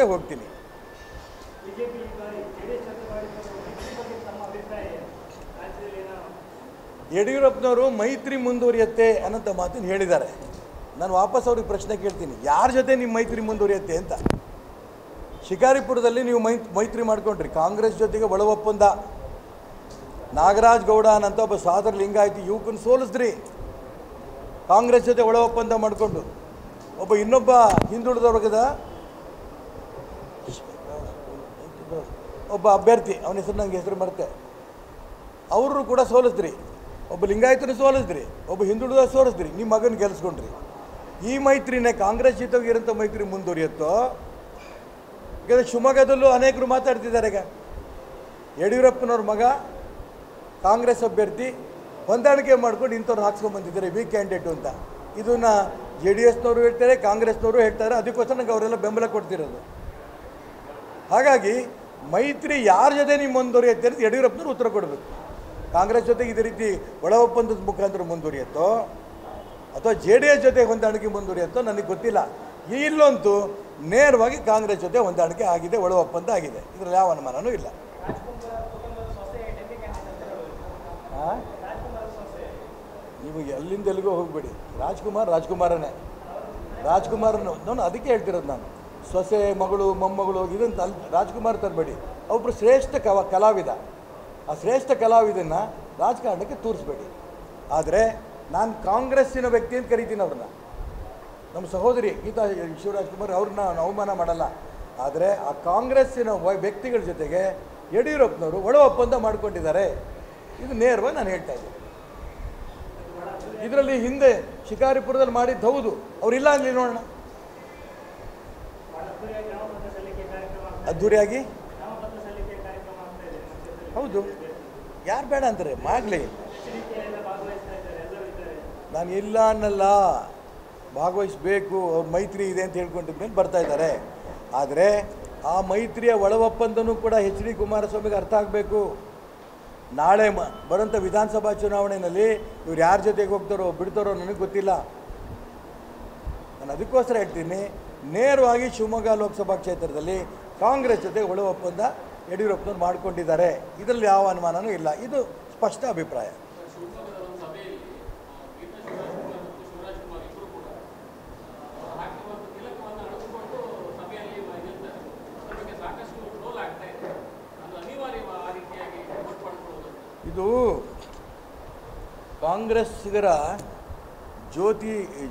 ಯಡಿಯೂರಪ್ಪನವರು ಮೈತ್ರಿ ಮುಂದುವರಿಯುತ್ತೆ ಅನ್ನೋಂಥ ಮಾತನ್ನು ಹೇಳಿದ್ದಾರೆ. ನಾನು ವಾಪಸ್ ಅವ್ರಿಗೆ ಪ್ರಶ್ನೆ ಕೇಳ್ತೀನಿ, ಯಾರ ಜೊತೆ ನಿಮ್ಮ ಮೈತ್ರಿ ಮುಂದುವರಿಯುತ್ತೆ ಅಂತ? ಶಿಕಾರಿಪುರದಲ್ಲಿ ನೀವು ಮೈತ್ರಿ ಮಾಡ್ಕೊಂಡ್ರಿ, ಕಾಂಗ್ರೆಸ್ ಜೊತೆಗೆ ಒಳ ಒಪ್ಪಂದ. ನಾಗರಾಜ್ ಗೌಡ ಅನ್ನಂತ ಒಬ್ಬ ಸಾದರ ಲಿಂಗಾಯತಿ ಯುವಕನ ಸೋಲಿಸಿದ್ರಿ ಕಾಂಗ್ರೆಸ್ ಜೊತೆ ಒಳ ಒಪ್ಪಂದ ಮಾಡಿಕೊಂಡು. ಇನ್ನೊಬ್ಬ ಹಿಂದುಳಿದ ವರ್ಗದ ಒಬ್ಬ ಅಭ್ಯರ್ಥಿ, ಅವನ ಹೆಸರು ನಂಗೆ ಹೆಸರು ಮರೆತೆ, ಅವರು ಕೂಡ ಸೋಲಿಸಿದ್ರಿ. ಒಬ್ಬ ಲಿಂಗಾಯತನ ಸೋಲಿಸಿದ್ರಿ, ಒಬ್ಬ ಹಿಂದುಳಿದ ಸೋಲಿಸಿದ್ರಿ, ನಿಮ್ಮ ಮಗನ ಗೆಲ್ಲಿಸ್ಕೊಂಡ್ರಿ. ಈ ಮೈತ್ರಿನೇ ಕಾಂಗ್ರೆಸ್ ಜೊತೆಗಿರೋಂಥ ಮೈತ್ರಿ ಮುಂದುವರಿಯುತ್ತೋ? ಈಗ ಶಿವಮೊಗ್ಗದಲ್ಲೂ ಅನೇಕರು ಮಾತಾಡ್ತಿದ್ದಾರೆ. ಈಗ ಯಡಿಯೂರಪ್ಪನವ್ರ ಮಗ ಕಾಂಗ್ರೆಸ್ ಅಭ್ಯರ್ಥಿ ಹೊಂದಾಣಿಕೆ ಮಾಡ್ಕೊಂಡು ಇಂಥವ್ರು ಹಾಕ್ಸ್ಕೊಂಡ್ಬಂದಿದ್ದಾರೆ ವೀಕ್ ಕ್ಯಾಂಡಿಡೇಟು ಅಂತ. ಇದನ್ನು JDSನವರು ಹೇಳ್ತಾರೆ, ಕಾಂಗ್ರೆಸ್ನವರು ಹೇಳ್ತಾರೆ. ಅದಕ್ಕೋಸ್ಕರ ನಂಗೆ ಅವರೆಲ್ಲ ಬೆಂಬಲ ಕೊಡ್ತಿರೋದು. ಹಾಗಾಗಿ ಮೈತ್ರಿ ಯಾರ ಜೊತೆ ನೀವು ಮುಂದುವರಿಯುತ್ತೆ ಅಂತ ಯಡಿಯೂರಪ್ಪನವ್ರು ಉತ್ತರ ಕೊಡಬೇಕು. ಕಾಂಗ್ರೆಸ್ ಜೊತೆಗೆ ಇದೇ ರೀತಿ ಒಳ ಒಪ್ಪಂದದ ಮುಖಾಂತರ ಮುಂದುವರಿಯುತ್ತೋ ಅಥವಾ JDS ಜೊತೆ ಹೊಂದಾಣಿಕೆ ಮುಂದುವರಿಯುತ್ತೋ ನನಗೆ ಗೊತ್ತಿಲ್ಲ. ಇಲ್ಲಂತೂ ನೇರವಾಗಿ ಕಾಂಗ್ರೆಸ್ ಜೊತೆ ಹೊಂದಾಣಿಕೆ ಆಗಿದೆ, ಒಳ ಒಪ್ಪಂದ ಆಗಿದೆ. ಇದರಲ್ಲಿ ಯಾವ ಅನುಮಾನವೂ ಇಲ್ಲ. ನೀವು ಎಲ್ಲಿಂದ ಎಲ್ಲಿಗೋ ಹೋಗಬೇಡಿ. ರಾಜ್ಕುಮಾರನೇ ನಾನು ಅದಕ್ಕೆ ಹೇಳ್ತಿರೋದು. ನಾನು ಸೊಸೆ, ಮಗಳು, ಮೊಮ್ಮಗಳು ಇದಂತ ಅಲ್ಲಿ ರಾಜ್ಕುಮಾರ್ ತರಬೇಡಿ. ಒಬ್ಬರು ಶ್ರೇಷ್ಠ ಕಲಾವಿದ. ಆ ಶ್ರೇಷ್ಠ ಕಲಾವಿದನ್ನು ರಾಜಕಾರಣಕ್ಕೆ ತೋರಿಸ್ಬೇಡಿ. ಆದರೆ ನಾನು ಕಾಂಗ್ರೆಸ್ಸಿನ ವ್ಯಕ್ತಿ ಅಂತ ಕರಿತೀನಿ ಅವ್ರನ್ನ. ನಮ್ಮ ಸಹೋದರಿ ಗೀತಾ ಶಿವರಾಜ್ಕುಮಾರ್, ಅವ್ರನ್ನ ನಾನು ಅವಮಾನ ಮಾಡಲ್ಲ. ಆದರೆ ಆ ಕಾಂಗ್ರೆಸ್ಸಿನ ವ್ಯಕ್ತಿಗಳ ಜೊತೆಗೆ ಯಡಿಯೂರಪ್ಪನವರು ಒಳ ಒಪ್ಪಂದ ಮಾಡಿಕೊಂಡಿದ್ದಾರೆ. ಇದು ನೇರವಾಗಿ ನಾನು ಹೇಳ್ತಾ ಇದ್ದೀನಿ. ಇದರಲ್ಲಿ ಹಿಂದೆ ಶಿಕಾರಿಪುರದಲ್ಲಿ ಮಾಡಿದ್ದು ಹೌದು, ಅವರಿಲ್ಲ ಅಲ್ಲಿ ನೋಡೋಣ. ಅದ್ದೂರಿಯಾಗಿ ಹೌದು, ಯಾರು ಬೇಡ ಅಂತಾರೆ, ಮಾಡಲಿ. ನಾನು ಇಲ್ಲ ಅನ್ನಲ್ಲ, ಭಾಗವಹಿಸಬೇಕು. ಅವ್ರ ಮೈತ್ರಿ ಇದೆ ಅಂತ ಹೇಳ್ಕೊಂಡಿದ್ಮೇಲೆ ಬರ್ತಾ ಇದ್ದಾರೆ. ಆದರೆ ಆ ಮೈತ್ರಿಯ ಒಳ ಒಪ್ಪಂದನೂ ಕೂಡ HD ಕುಮಾರಸ್ವಾಮಿಗೆ ಅರ್ಥ ಆಗಬೇಕು. ನಾಳೆ ಬರೋಂಥ ವಿಧಾನಸಭಾ ಚುನಾವಣೆಯಲ್ಲಿ ಇವ್ರು ಯಾರ ಜೊತೆಗೆ ಹೋಗ್ತಾರೋ ಬಿಡ್ತಾರೋ ನನಗೆ ಗೊತ್ತಿಲ್ಲ. ನಾನು ಅದಕ್ಕೋಸ್ಕರ ಹೇಳ್ತೀನಿ, ನೇರವಾಗಿ ಶಿವಮೊಗ್ಗ ಲೋಕಸಭಾ ಕ್ಷೇತ್ರದಲ್ಲಿ ಕಾಂಗ್ರೆಸ್ ಜೊತೆ ಒಳ ಒಪ್ಪಂದ ಯಡಿಯೂರಪ್ಪನವ್ರು ಮಾಡಿಕೊಂಡಿದ್ದಾರೆ. ಇದರಲ್ಲಿ ಯಾವ ಅನುಮಾನವೂ ಇಲ್ಲ. ಇದು ಸ್ಪಷ್ಟ ಅಭಿಪ್ರಾಯ. ಇದು ಕಾಂಗ್ರೆಸ್ಸಿಗರ ಜ್ಯೋತಿ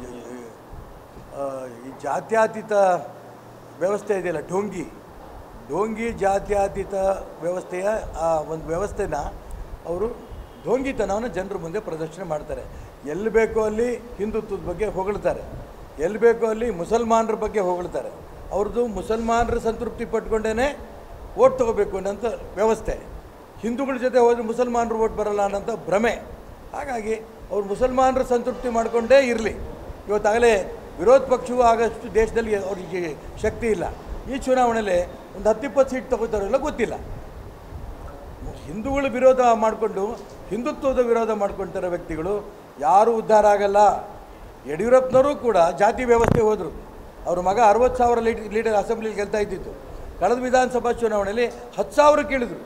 ಈ ಜಾತ್ಯತೀತ ವ್ಯವಸ್ಥೆ ಇದೆಯಲ್ಲ, ಢೋಂಗಿ ಜಾತ್ಯತೀತ ವ್ಯವಸ್ಥೆಯ ಆ ಒಂದು ವ್ಯವಸ್ಥೆನ ಅವರು ಢೋಂಗಿತನವನ್ನು ಜನರ ಮುಂದೆ ಪ್ರದರ್ಶನ ಮಾಡ್ತಾರೆ. ಎಲ್ಲಿ ಬೇಕೋ ಅಲ್ಲಿ ಹಿಂದುತ್ವದ ಬಗ್ಗೆ ಹೊಗಳ್ತಾರೆ, ಎಲ್ಲಿ ಬೇಕೋ ಅಲ್ಲಿ ಮುಸಲ್ಮಾನರ ಬಗ್ಗೆ ಹೊಗಳ್ತಾರೆ. ಅವ್ರದ್ದು ಮುಸಲ್ಮಾನರ ಸಂತೃಪ್ತಿ ಪಟ್ಕೊಂಡೇ ಓಟ್ ತೊಗೋಬೇಕು ಅನ್ನೋಂಥ ವ್ಯವಸ್ಥೆ. ಹಿಂದೂಗಳ ಜೊತೆ ಹೋದರೆ ಮುಸಲ್ಮಾನರು ಓಟ್ ಬರಲ್ಲ ಅನ್ನೋಂಥ ಭ್ರಮೆ. ಹಾಗಾಗಿ ಅವ್ರು ಮುಸಲ್ಮಾನರ ಸಂತೃಪ್ತಿ ಮಾಡಿಕೊಂಡೇ ಇರಲಿ. ಇವತ್ತಾಗಲೇ ವಿರೋಧ ಪಕ್ಷವೂ ಆಗಷ್ಟು ದೇಶದಲ್ಲಿ ಅವರಿಗೆ ಶಕ್ತಿ ಇಲ್ಲ. ಈ ಚುನಾವಣೆಯಲ್ಲಿ ಒಂದು 10-20 ಸೀಟ್ ತಗೋತಾರಲ್ಲ ಗೊತ್ತಿಲ್ಲ. ಹಿಂದೂಗಳ ವಿರೋಧ ಮಾಡಿಕೊಂಡು ಹಿಂದುತ್ವದ ವಿರೋಧ ಮಾಡ್ಕೊಳ್ತಾರೆ ವ್ಯಕ್ತಿಗಳು ಯಾರೂ ಉದ್ಧಾರ ಆಗಲ್ಲ. ಯಡಿಯೂರಪ್ಪನವರು ಕೂಡ ಜಾತಿ ವ್ಯವಸ್ಥೆ ಹೋದರು. ಅವ್ರ ಮಗ 60,000 ಲೀಡರ್ ಅಸೆಂಬ್ಲಿಲಿ ಗೆಲ್ತಾ ಇದ್ದಿತ್ತು. ಕಳೆದ ವಿಧಾನಸಭಾ ಚುನಾವಣೆಯಲ್ಲಿ 10,000 ಕೇಳಿದ್ರು.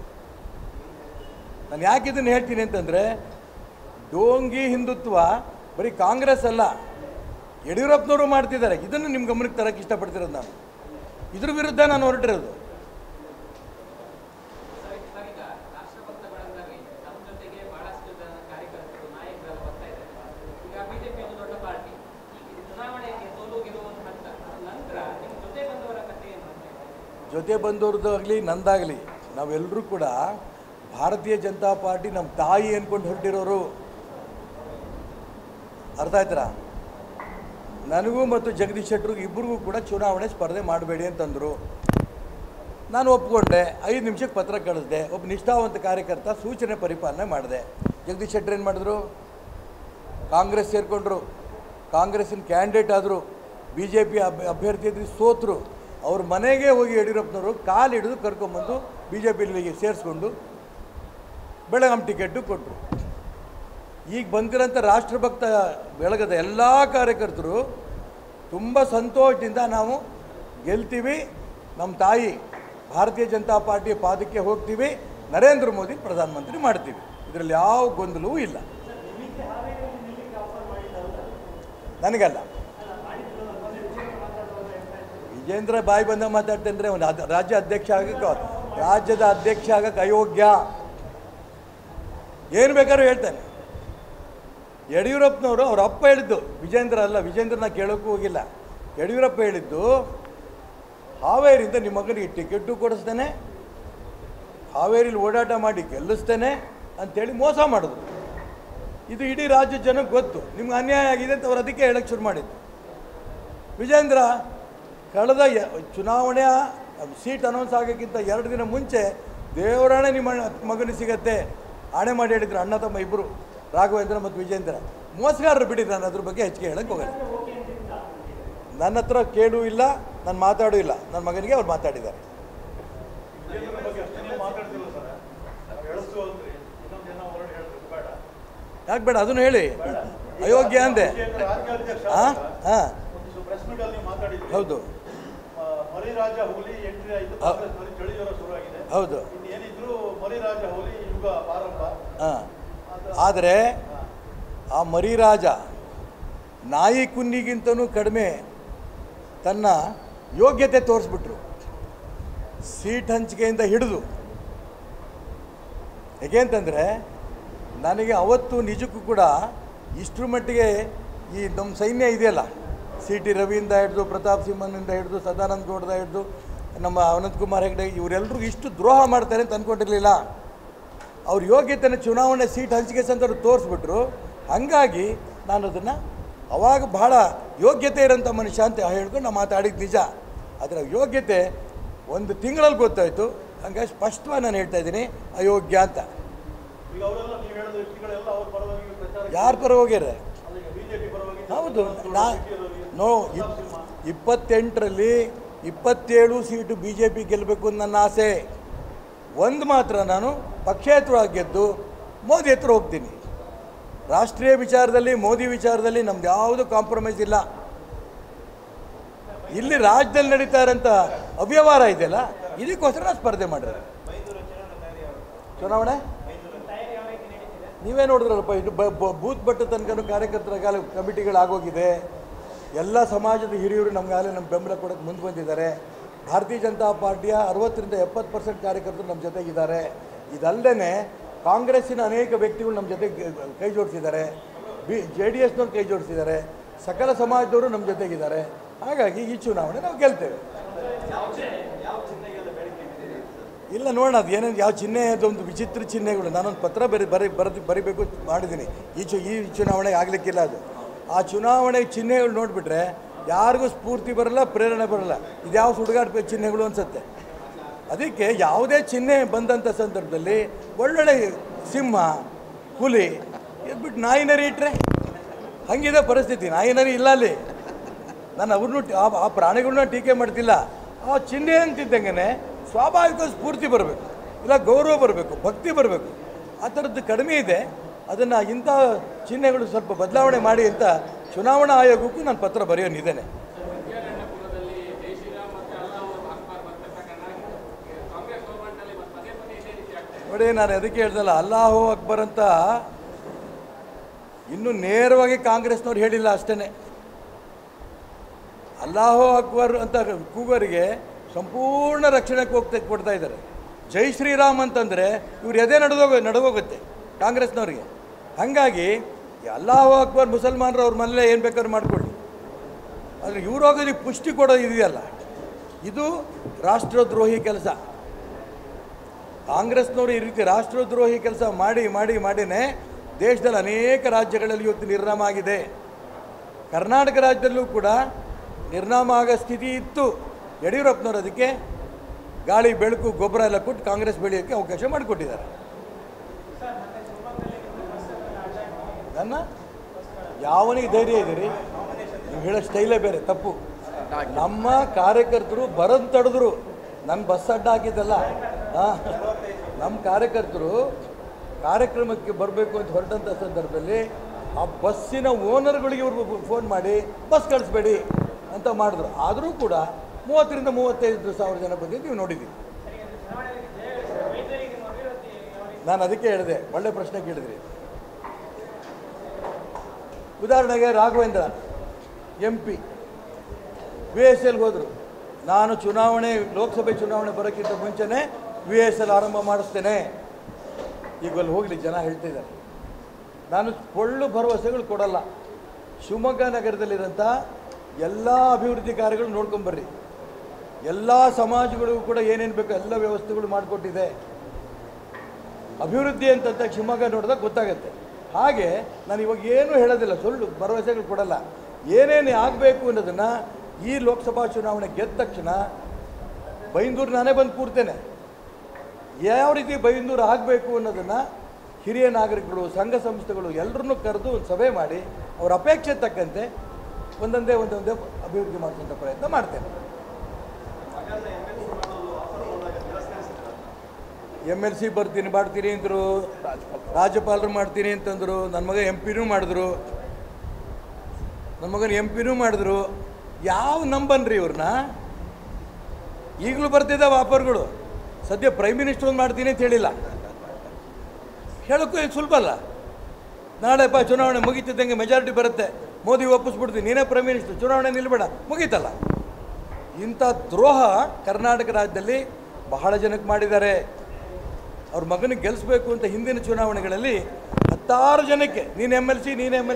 ನಾನು ಯಾಕೆ ಇದನ್ನು ಹೇಳ್ತೀನಿ ಅಂತಂದರೆ, ಢೋಂಗಿ ಹಿಂದುತ್ವ ಬರೀ ಕಾಂಗ್ರೆಸ್ ಅಲ್ಲ, ಯಡಿಯೂರಪ್ಪನವರು ಮಾಡ್ತಿದ್ದಾರೆ. ಇದನ್ನು ನಿಮ್ಮ ಗಮನಕ್ಕೆ ತರಕ್ಕೆ ಇಷ್ಟಪಡ್ತಿರೋದು ನಾನು. ಇದ್ರ ವಿರುದ್ಧ ನಾನು ಹೊರಟಿರೋದು. ಜೊತೆ ಬಂದವ್ರದ್ದಾಗಲಿ ನಂದಾಗಲಿ ನಾವೆಲ್ಲರೂ ಕೂಡ ಭಾರತೀಯ ಜನತಾ ಪಾರ್ಟಿ ನಮ್ಮ ತಾಯಿ ಅಂದ್ಕೊಂಡು ಹೊರಟಿರೋರು. ಅರ್ಥ ಆಯ್ತರಾ? ನನಗೂ ಮತ್ತು ಜಗದೀಶ್ ಶೆಟ್ಟರ್ಗೂ ಇಬ್ಬರಿಗೂ ಕೂಡ ಚುನಾವಣೆ ಸ್ಪರ್ಧೆ ಮಾಡಬೇಡಿ ಅಂತಂದರು. ನಾನು ಒಪ್ಕೊಂಡೆ. 5 ನಿಮಿಷಕ್ಕೆ ಪತ್ರ ಕಳಿಸಿದೆ. ಒಬ್ಬ ನಿಷ್ಠಾವಂತ ಕಾರ್ಯಕರ್ತ ಸೂಚನೆ ಪರಿಪಾಲನೆ ಮಾಡಿದೆ. ಜಗದೀಶ್ ಶೆಟ್ಟರ್ ಏನು ಮಾಡಿದ್ರು? ಕಾಂಗ್ರೆಸ್ ಸೇರಿಕೊಂಡ್ರು, ಕಾಂಗ್ರೆಸ್ಸಿನ ಕ್ಯಾಂಡಿಡೇಟ್ ಆದರು, BJP ಅಭ್ಯರ್ಥಿ ಎದುರು ಸೋತರು. ಅವ್ರ ಮನೆಗೆ ಹೋಗಿ ಯಡಿಯೂರಪ್ಪನವರು ಕಾಲು ಹಿಡಿದು ಕರ್ಕೊಂಬಂದು BJPಗೆ ಸೇರಿಸ್ಕೊಂಡು ಬೆಳಗಾಂ ಟಿಕೆಟು ಕೊಟ್ಟರು. ಈಗ ಬಂದಿರೋಂಥ ರಾಷ್ಟ್ರಭಕ್ತ ಬೆಳಗದ ಎಲ್ಲ ಕಾರ್ಯಕರ್ತರು ತುಂಬ ಸಂತೋಷದಿಂದ ನಾವು ಗೆಲ್ತೀವಿ, ನಮ್ಮ ತಾಯಿ ಭಾರತೀಯ ಜನತಾ ಪಾರ್ಟಿಯ ಪಾದಕ್ಕೆ ಹೋಗ್ತೀವಿ, ನರೇಂದ್ರ ಮೋದಿ ಪ್ರಧಾನಮಂತ್ರಿ ಮಾಡ್ತೀವಿ. ಇದರಲ್ಲಿ ಯಾವ ಗೊಂದಲವೂ ಇಲ್ಲ. ನನಗಲ್ಲ, ವಿಜೇಂದ್ರ ಬಾಯಿ ಬಂದ ಮಾತಾಡ್ತೇನೆ. ಒಂದು ರಾಜ್ಯ ಅಧ್ಯಕ್ಷ ಆಗಕ್ಕೆ, ರಾಜ್ಯದ ಅಧ್ಯಕ್ಷ ಆಗಕ್ಕೆ ಅಯೋಗ್ಯ, ಏನು ಬೇಕಾದ್ರೂ ಹೇಳ್ತಾನೆ. ಯಡಿಯೂರಪ್ಪನವರು ಅವ್ರ ಅಪ್ಪ ಹೇಳಿದ್ದು, ವಿಜೇಂದ್ರ ಅಲ್ಲ, ವಿಜೇಂದ್ರನ ಕೇಳೋಕ್ಕೂ ಹೋಗಿಲ್ಲ. ಯಡಿಯೂರಪ್ಪ ಹೇಳಿದ್ದು, ಹಾವೇರಿಯಿಂದ ನಿಮ್ಮ ಮಗನಿಗೆ ಟಿಕೆಟು ಕೊಡಿಸ್ತೇನೆ, ಹಾವೇರಿಲಿ ಓಡಾಟ ಮಾಡಿ ಗೆಲ್ಲಿಸ್ತೇನೆ ಅಂಥೇಳಿ ಮೋಸ ಮಾಡಿದ್ರು. ಇದು ಇಡೀ ರಾಜ್ಯದ ಜನಕ್ಕೆ ಗೊತ್ತು. ನಿಮ್ಗೆ ಅನ್ಯಾಯ ಆಗಿದೆ ಅಂತ ಅವ್ರು ಅದಕ್ಕೆ ಹೇಳಕ್ಕೆ ಶುರು ಮಾಡಿದ್ದು. ವಿಜೇಂದ್ರ ಕಳೆದ ಚುನಾವಣೆಯ ಸೀಟ್ ಅನೌನ್ಸ್ ಆಗೋಕ್ಕಿಂತ 2 ದಿನ ಮುಂಚೆ ದೇವರಾಣೆ ನಿಮ್ಮ ಮಗನಿಗೆ ಸಿಗತ್ತೆ ಆಣೆ ಮಾಡಿ ಹೇಳಿದ್ರು ಅಣ್ಣ ತಮ್ಮ ಇಬ್ಬರು, ರಾಘವೇಂದ್ರ ಮತ್ತು ವಿಜೇಂದ್ರ. ಮೋಸಗಾರರು ಬಿಡಿ, ನಾನು ಅದ್ರ ಬಗ್ಗೆ ಹೆಚ್ಚಿಗೆ ಹೇಳಕ್ಕೆ ಹೋಗಲ್ಲ. ನನ್ನ ಹತ್ರ ಕೇಳೂ ಇಲ್ಲ, ನಾನು ಮಾತಾಡೂ ಇಲ್ಲ. ನನ್ನ ಮಗನಿಗೆ ಅವ್ರು ಮಾತಾಡಿದ್ದಾರೆ. ಯಾಕೆ ಬೇಡ, ಅದನ್ನು ಹೇಳಿ. ಅಯೋಗ್ಯ ಅಂದೆ. ಹಾಂ ಹಾಂ ಹೌದು ಹೌದು. ಹಾಂ, ಆದರೆ ಆ ಮರಿರಾಜ ನಾಯಿ ಕುನ್ನಿಗಿಂತನೂ ಕಡಿಮೆ ತನ್ನ ಯೋಗ್ಯತೆ ತೋರಿಸ್ಬಿಟ್ರು. ಸೀಟ್ ಹಂಚಿಕೆಯಿಂದ ಹಿಡಿದು ಹೇಗೆ ಅಂತಂದರೆ, ನನಗೆ ಅವತ್ತು ನಿಜಕ್ಕೂ ಕೂಡ ಇಷ್ಟರ ಮಟ್ಟಿಗೆ ಈ ನಮ್ಮ ಸೈನ್ಯ ಇದೆಯಲ್ಲ, ಸಿ ಟಿ ರವಿಯಿಂದ ಹಿಡಿದು, ಪ್ರತಾಪ್ ಸಿಂಹನಿಂದ ಹಿಡಿದು, ಸದಾನಂದ ಗೌಡದ ಹಿಡಿದು, ನಮ್ಮ ಅನಂತಕುಮಾರ್ ಹೆಗಡೆ, ಇವರೆಲ್ಲರೂ ಇಷ್ಟು ದ್ರೋಹ ಮಾಡ್ತಾರೆ ಅಂತ ಅಂದ್ಕೊಂಡಿರಲಿಲ್ಲ. ಅವ್ರ ಯೋಗ್ಯತೆಯನ್ನು ಚುನಾವಣೆ ಸೀಟ್ ಹಂಚಿಕೆ ಸಂದರ್ಭ ತೋರಿಸ್ಬಿಟ್ರು. ಹಾಗಾಗಿ ನಾನು ಅದನ್ನು ಅವಾಗ ಭಾಳ ಯೋಗ್ಯತೆ ಇರೋಂಥ ಮನುಷ್ಯ ಅಂತ ಹೇಳ್ಕೊಂಡು ನಾನು ಮಾತಾಡಿದ್ದು ನಿಜ. ಅದರ ಯೋಗ್ಯತೆ 1 ತಿಂಗಳಲ್ಲಿ ಗೊತ್ತಾಯಿತು. ಹಂಗಾಗಿ ಸ್ಪಷ್ಟವಾಗಿ ನಾನು ಹೇಳ್ತಾ ಇದ್ದೀನಿ, ಅಯೋಗ್ಯ ಅಂತ. ಯಾರ ಪರ ಹೋಗ್ಯಾರೆ? ಹೌದು, ನೋ 28ರಲ್ಲಿ 27 ಸೀಟು ಬಿ ಜೆ ಪಿ ಗೆಲ್ಲಬೇಕು ಅಂತ ನನ್ನ ಆಸೆ. ಒಂದು ಮಾತ್ರ, ನಾನು ಪಕ್ಷೇತರವಾಗಿ ಗೆದ್ದು ಮೋದಿ ಹತ್ರ ಹೋಗ್ತೀನಿ. ರಾಷ್ಟ್ರೀಯ ವಿಚಾರದಲ್ಲಿ, ಮೋದಿ ವಿಚಾರದಲ್ಲಿ ನಮ್ದು ಯಾವುದು ಕಾಂಪ್ರಮೈಸ್ ಇಲ್ಲ. ಇಲ್ಲಿ ರಾಜ್ಯದಲ್ಲಿ ನಡೀತಾ ಇರೋಂಥ ಅವ್ಯವಹಾರ ಇದೆಯಲ್ಲ, ಇದಕ್ಕೋಸ್ಕರ ನಾನು ಸ್ಪರ್ಧೆ ಮಾಡಿದೆ. ಚುನಾವಣೆ ನೀವೇ ನೋಡಿದ್ರಲ್ಲಪ್ಪ, ಇದು ಬೂತ್ ಬಟ್ಟ ತನಕ ಕಾರ್ಯಕರ್ತರ ಕಮಿಟಿಗಳಾಗೋಗಿದೆ. ಎಲ್ಲ ಸಮಾಜದ ಹಿರಿಯರು ನಮಗಾಗಲೇ ನಮ್ಮ ಬೆಂಬಲ ಕೊಡೋಕ್ಕೆ ಮುಂದೆ ಬಂದಿದ್ದಾರೆ. ಭಾರತೀಯ ಜನತಾ ಪಾರ್ಟಿಯ 60ರಿಂದ 70% ಕಾರ್ಯಕರ್ತರು ನಮ್ಮ ಜೊತೆಗಿದ್ದಾರೆ. ಇದಲ್ಲದೆ ಕಾಂಗ್ರೆಸ್ಸಿನ ಅನೇಕ ವ್ಯಕ್ತಿಗಳು ನಮ್ಮ ಜೊತೆಗೆ ಕೈ ಜೋಡಿಸಿದ್ದಾರೆ, JDSನವ್ರು ಕೈ ಜೋಡಿಸಿದ್ದಾರೆ, ಸಕಲ ಸಮಾಜದವರು ನಮ್ಮ ಜೊತೆಗಿದ್ದಾರೆ. ಹಾಗಾಗಿ ಈ ಚುನಾವಣೆ ನಾವು ಗೆಲ್ತೇವೆ. ಇಲ್ಲ, ನೋಡೋಣ ಅದು ಏನೇನು ಯಾವ ಚಿಹ್ನೆ, ಅದೊಂದು ವಿಚಿತ್ರ ಚಿಹ್ನೆಗಳು. ನಾನೊಂದು ಪತ್ರ ಬರಿಬೇಕು ಮಾಡಿದ್ದೀನಿ. ಈ ಚುನಾವಣೆಗೆ ಆಗಲಿಕ್ಕಿಲ್ಲ ಅದು. ಆ ಚುನಾವಣೆ ಚಿಹ್ನೆಗಳು ನೋಡಿಬಿಟ್ರೆ ಯಾರಿಗೂ ಸ್ಫೂರ್ತಿ ಬರಲ್ಲ, ಪ್ರೇರಣೆ ಬರಲ್ಲ. ಇದ್ಯಾವ ಸುಡುಗಾಟ ಚಿಹ್ನೆಗಳು ಅನಿಸುತ್ತೆ. ಅದಕ್ಕೆ ಯಾವುದೇ ಚಿಹ್ನೆ ಬಂದಂಥ ಸಂದರ್ಭದಲ್ಲಿ ಒಳ್ಳೊಳ್ಳೆ ಸಿಂಹ, ಹುಲಿ ಇದ್ಬಿಟ್ಟು ನಾಯಿನರಿ ಇಟ್ಟರೆ ಹಂಗಿದೆ ಪರಿಸ್ಥಿತಿ. ನಾಯಿನರಿ ಇಲ್ಲ ಅಲ್ಲಿ. ನಾನು ಅವ್ರನ್ನೂ ಆ ಪ್ರಾಣಿಗಳನ್ನ ಟೀಕೆ ಮಾಡ್ತಿಲ್ಲ. ಆ ಚಿಹ್ನೆ ಅಂತಿದ್ದಂಗೆ ಸ್ವಾಭಾವಿಕ ಸ್ಫೂರ್ತಿ ಬರಬೇಕು, ಇಲ್ಲ ಗೌರವ ಬರಬೇಕು, ಭಕ್ತಿ ಬರಬೇಕು. ಆ ಥರದ್ದು ಕಡಿಮೆ ಇದೆ. ಅದನ್ನು ಇಂಥ ಚಿಹ್ನೆಗಳು ಸ್ವಲ್ಪ ಬದಲಾವಣೆ ಮಾಡಿ ಅಂತ ಚುನಾವಣಾ ಆಯೋಗಕ್ಕೂ ನಾನು ಪತ್ರ ಬರೆಯೋನಿದ್ದೇನೆ. ನೋಡಿ, ನಾನು ಅದಕ್ಕೆ ಹೇಳ್ದಲ್ಲ, ಅಲ್ಲಾಹು ಅಕ್ಬರ್ ಅಂತ ಇನ್ನೂ ನೇರವಾಗಿ ಕಾಂಗ್ರೆಸ್ನವ್ರು ಹೇಳಿಲ್ಲ ಅಷ್ಟೇ. ಅಲ್ಲಾಹು ಅಕ್ಬರ್ ಅಂತ ಕೂಗೋರಿಗೆ ಸಂಪೂರ್ಣ ರಕ್ಷಣೆ ಕೊಡ್ತಾ ಇದ್ದಾರೆ. ಜೈ ಶ್ರೀರಾಮ್ ಅಂತಂದರೆ ಇವ್ರು ಎದೆ ನಡೆದೋಗುತ್ತೆ ಕಾಂಗ್ರೆಸ್ನವ್ರಿಗೆ. ಹಾಗಾಗಿ ಅಲ್ಲಾಹು ಅಕ್ಬರ್ ಮುಸಲ್ಮಾನರು ಅವ್ರ ಮನೇಲೆ ಏನು ಬೇಕಾದ್ರೂ ಮಾಡಿಕೊಳ್ಳಿ, ಆದರೆ ಇವ್ರು ಹೋಗೋದಕ್ಕೆ ಪುಷ್ಟಿ ಕೊಡೋದು ಇದೆಯಲ್ಲ, ಇದು ರಾಷ್ಟ್ರದ್ರೋಹಿ ಕೆಲಸ. ಕಾಂಗ್ರೆಸ್ನವರು ಈ ರೀತಿ ರಾಷ್ಟ್ರದ್ರೋಹಿ ಕೆಲಸ ಮಾಡಿನೇ ದೇಶದಲ್ಲಿ ಅನೇಕ ರಾಜ್ಯಗಳಲ್ಲಿ ಇವತ್ತು ನಿರ್ನಾಮ ಆಗಿದೆ. ಕರ್ನಾಟಕ ರಾಜ್ಯದಲ್ಲೂ ಕೂಡ ನಿರ್ನಾಮ ಆಗೋ ಸ್ಥಿತಿ ಇತ್ತು. ಯಡಿಯೂರಪ್ಪನವರು ಅದಕ್ಕೆ ಗಾಳಿ ಬೆಳಕು ಗೊಬ್ಬರ ಎಲ್ಲ ಕೊಟ್ಟು ಕಾಂಗ್ರೆಸ್ ಬೆಳೆಯೋಕ್ಕೆ ಅವಕಾಶ ಮಾಡಿಕೊಟ್ಟಿದ್ದಾರೆ. ನನ್ನ ಯಾವನಿಗೆ ಧೈರ್ಯ ಇದೀರಿ? ನೀವು ಹೇಳೋ ಸ್ಟೈಲೇ ಬೇರೆ, ತಪ್ಪು. ನಮ್ಮ ಕಾರ್ಯಕರ್ತರು ಬರೋದು ತಡೆದ್ರು, ನನ್ನ ಬಸ್ ಅಡ್ಡ ಹಾಕಿದ್ದಲ್ಲ. ನಮ್ಮ ಕಾರ್ಯಕರ್ತರು ಕಾರ್ಯಕ್ರಮಕ್ಕೆ ಬರಬೇಕು ಅಂತ ಹೊರಟಂಥ ಸಂದರ್ಭದಲ್ಲಿ ಆ ಬಸ್ಸಿನ ಓನರ್ಗಳಿಗೆ ಇವರು ಫೋನ್ ಮಾಡಿ ಬಸ್ ಕಳಿಸ್ಬೇಡಿ ಅಂತ ಮಾಡಿದ್ರು. ಆದರೂ ಕೂಡ 30,000 ರಿಂದ 35,000 ಜನ ಬಂದಿದ್ದು ನೀವು ನೋಡಿದ್ದೀವಿ. ನಾನು ಅದಕ್ಕೆ ಹೇಳಿದೆ, ಒಳ್ಳೆ ಪ್ರಶ್ನೆ ಕೇಳಿದ್ರಿ. ಉದಾಹರಣೆಗೆ ರಾಘವೇಂದ್ರ MP VSL ಹೋದರು. ನಾನು ಲೋಕಸಭೆ ಚುನಾವಣೆ ಬರೋಕ್ಕಿಂತ ಮುಂಚೆನೇ VSL ಆರಂಭ ಮಾಡಿಸ್ತೇನೆ. ಈಗ ಅಲ್ಲಿ ಹೋಗಲಿ ಜನ ಹೇಳ್ತಿದ್ದಾರೆ. ನಾನು ಒಳ್ಳೆ ಭರವಸೆಗಳು ಕೊಡಲ್ಲ. ಶಿವಮೊಗ್ಗ ನಗರದಲ್ಲಿರೋಂಥ ಎಲ್ಲ ಅಭಿವೃದ್ಧಿ ಕಾರ್ಯಗಳು ನೋಡ್ಕೊಂಬರ್ರಿ. ಎಲ್ಲ ಸಮಾಜಗಳಿಗೂ ಕೂಡ ಏನೇನು ಬೇಕೋ ಎಲ್ಲ ವ್ಯವಸ್ಥೆಗಳು ಮಾಡಿಕೊಟ್ಟಿದೆ. ಅಭಿವೃದ್ಧಿ ಅಂತ ಶಿವಮೊಗ್ಗ ನೋಡಿದಾಗ ಗೊತ್ತಾಗುತ್ತೆ. ಹಾಗೆ ನಾನು ಇವಾಗ ಏನೂ ಹೇಳೋದಿಲ್ಲ, ಸುಳ್ಳು ಭರವಸೆಗಳು ಕೊಡಲ್ಲ. ಏನೇನು ಆಗಬೇಕು ಅನ್ನೋದನ್ನು ಈ ಲೋಕಸಭಾ ಚುನಾವಣೆ ಗೆದ್ದ ತಕ್ಷಣ ಬೈಂದೂರು ನಾನೇ ಬಂದು ಕೂರ್ತೇನೆ. ಯಾವ ರೀತಿ ಬೈಂದೂರು ಆಗಬೇಕು ಅನ್ನೋದನ್ನು ಹಿರಿಯ ನಾಗರಿಕರು, ಸಂಘ ಸಂಸ್ಥೆಗಳು ಎಲ್ಲರನ್ನೂ ಕರೆದು ಒಂದು ಸಭೆ ಮಾಡಿ ಅವರ ಅಪೇಕ್ಷೆ ತಕ್ಕಂತೆ ಒಂದೊಂದೇ ಅಭಿವೃದ್ಧಿ ಮಾಡುವಂಥ ಪ್ರಯತ್ನ ಮಾಡ್ತೇನೆ. MLC ಮಾಡ್ತೀನಿ ಅಂದರು, ರಾಜ್ಯಪಾಲರು ಮಾಡ್ತೀನಿ ಅಂತಂದರು, ನನ್ನ ಮಗ MP ಮಾಡಿದ್ರು, ನನ್ನ ಮಗನ MP ಮಾಡಿದ್ರು. ಯಾವ ನಂಬನ್ರಿ ಇವ್ರನ್ನ? ಈಗಲೂ ಬರ್ತಿದ್ದಾವೆ ಆಫರ್ಗಳು. ಸದ್ಯ ಪ್ರೈಮ್ ಮಿನಿಸ್ಟರ್ ಒಂದು ಮಾಡ್ತೀನಿ ಅಂತ ಹೇಳಿಲ್ಲ. ಹೇಳೋಕ್ಕೂ ಸುಲಭ ಅಲ್ಲ. ನಾಳೆಪ್ಪ ಚುನಾವಣೆ ಮುಗಿತಿದ್ದಂಗೆ ಮೆಜಾರಿಟಿ ಬರುತ್ತೆ, ಮೋದಿ ಒಪ್ಪಿಸ್ಬಿಡ್ತೀನಿ, ನೀನೇ ಪ್ರೈಮ್ ಮಿನಿಸ್ಟರ್, ಚುನಾವಣೆ ನಿಲ್ಬೇಡ, ಮುಗೀತಲ್ಲ. ಇಂಥ ದ್ರೋಹ ಕರ್ನಾಟಕ ರಾಜ್ಯದಲ್ಲಿ ಬಹಳ ಜನಕ್ಕೆ ಮಾಡಿದ್ದಾರೆ. ಅವ್ರ ಮಗನಿಗೆ ಗೆಲ್ಲಿಸ್ಬೇಕು ಅಂತ ಹಿಂದಿನ ಚುನಾವಣೆಗಳಲ್ಲಿ 10 ಜನಕ್ಕೆ ನೀನು MLC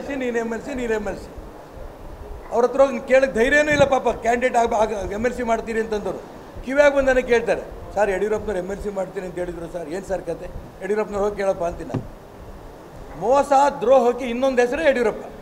ಅವ್ರ ಹತ್ರ ಹೋಗಿ ಕೇಳಕ್ಕೆ ಧೈರ್ಯನೂ ಇಲ್ಲ ಪಾಪ. ಕ್ಯಾಂಡಿಡೇಟ್ MLC ಮಾಡ್ತೀರಿ ಅಂತಂದರು. ಕಿವ್ಯಾಗ ಬಂದು ನನಗೆ ಕೇಳ್ತಾರೆ, ಸರ್ ಯಡಿಯೂರಪ್ಪನವ್ರು MLC ಮಾಡ್ತೀನಿ ಅಂತ ಹೇಳಿದ್ರು ಸರ್, ಏನು ಸರ್ ಕತೆ? ಯಡಿಯೂರಪ್ಪನವ್ರು ಹೋಗಿ ಕೇಳಪ್ಪ ಅಂತೀನಿ. ಮೋಸ ದ್ರೋಹಕ್ಕೆ ಇನ್ನೊಂದು ಹೆಸರೇ ಯಡಿಯೂರಪ್ಪ.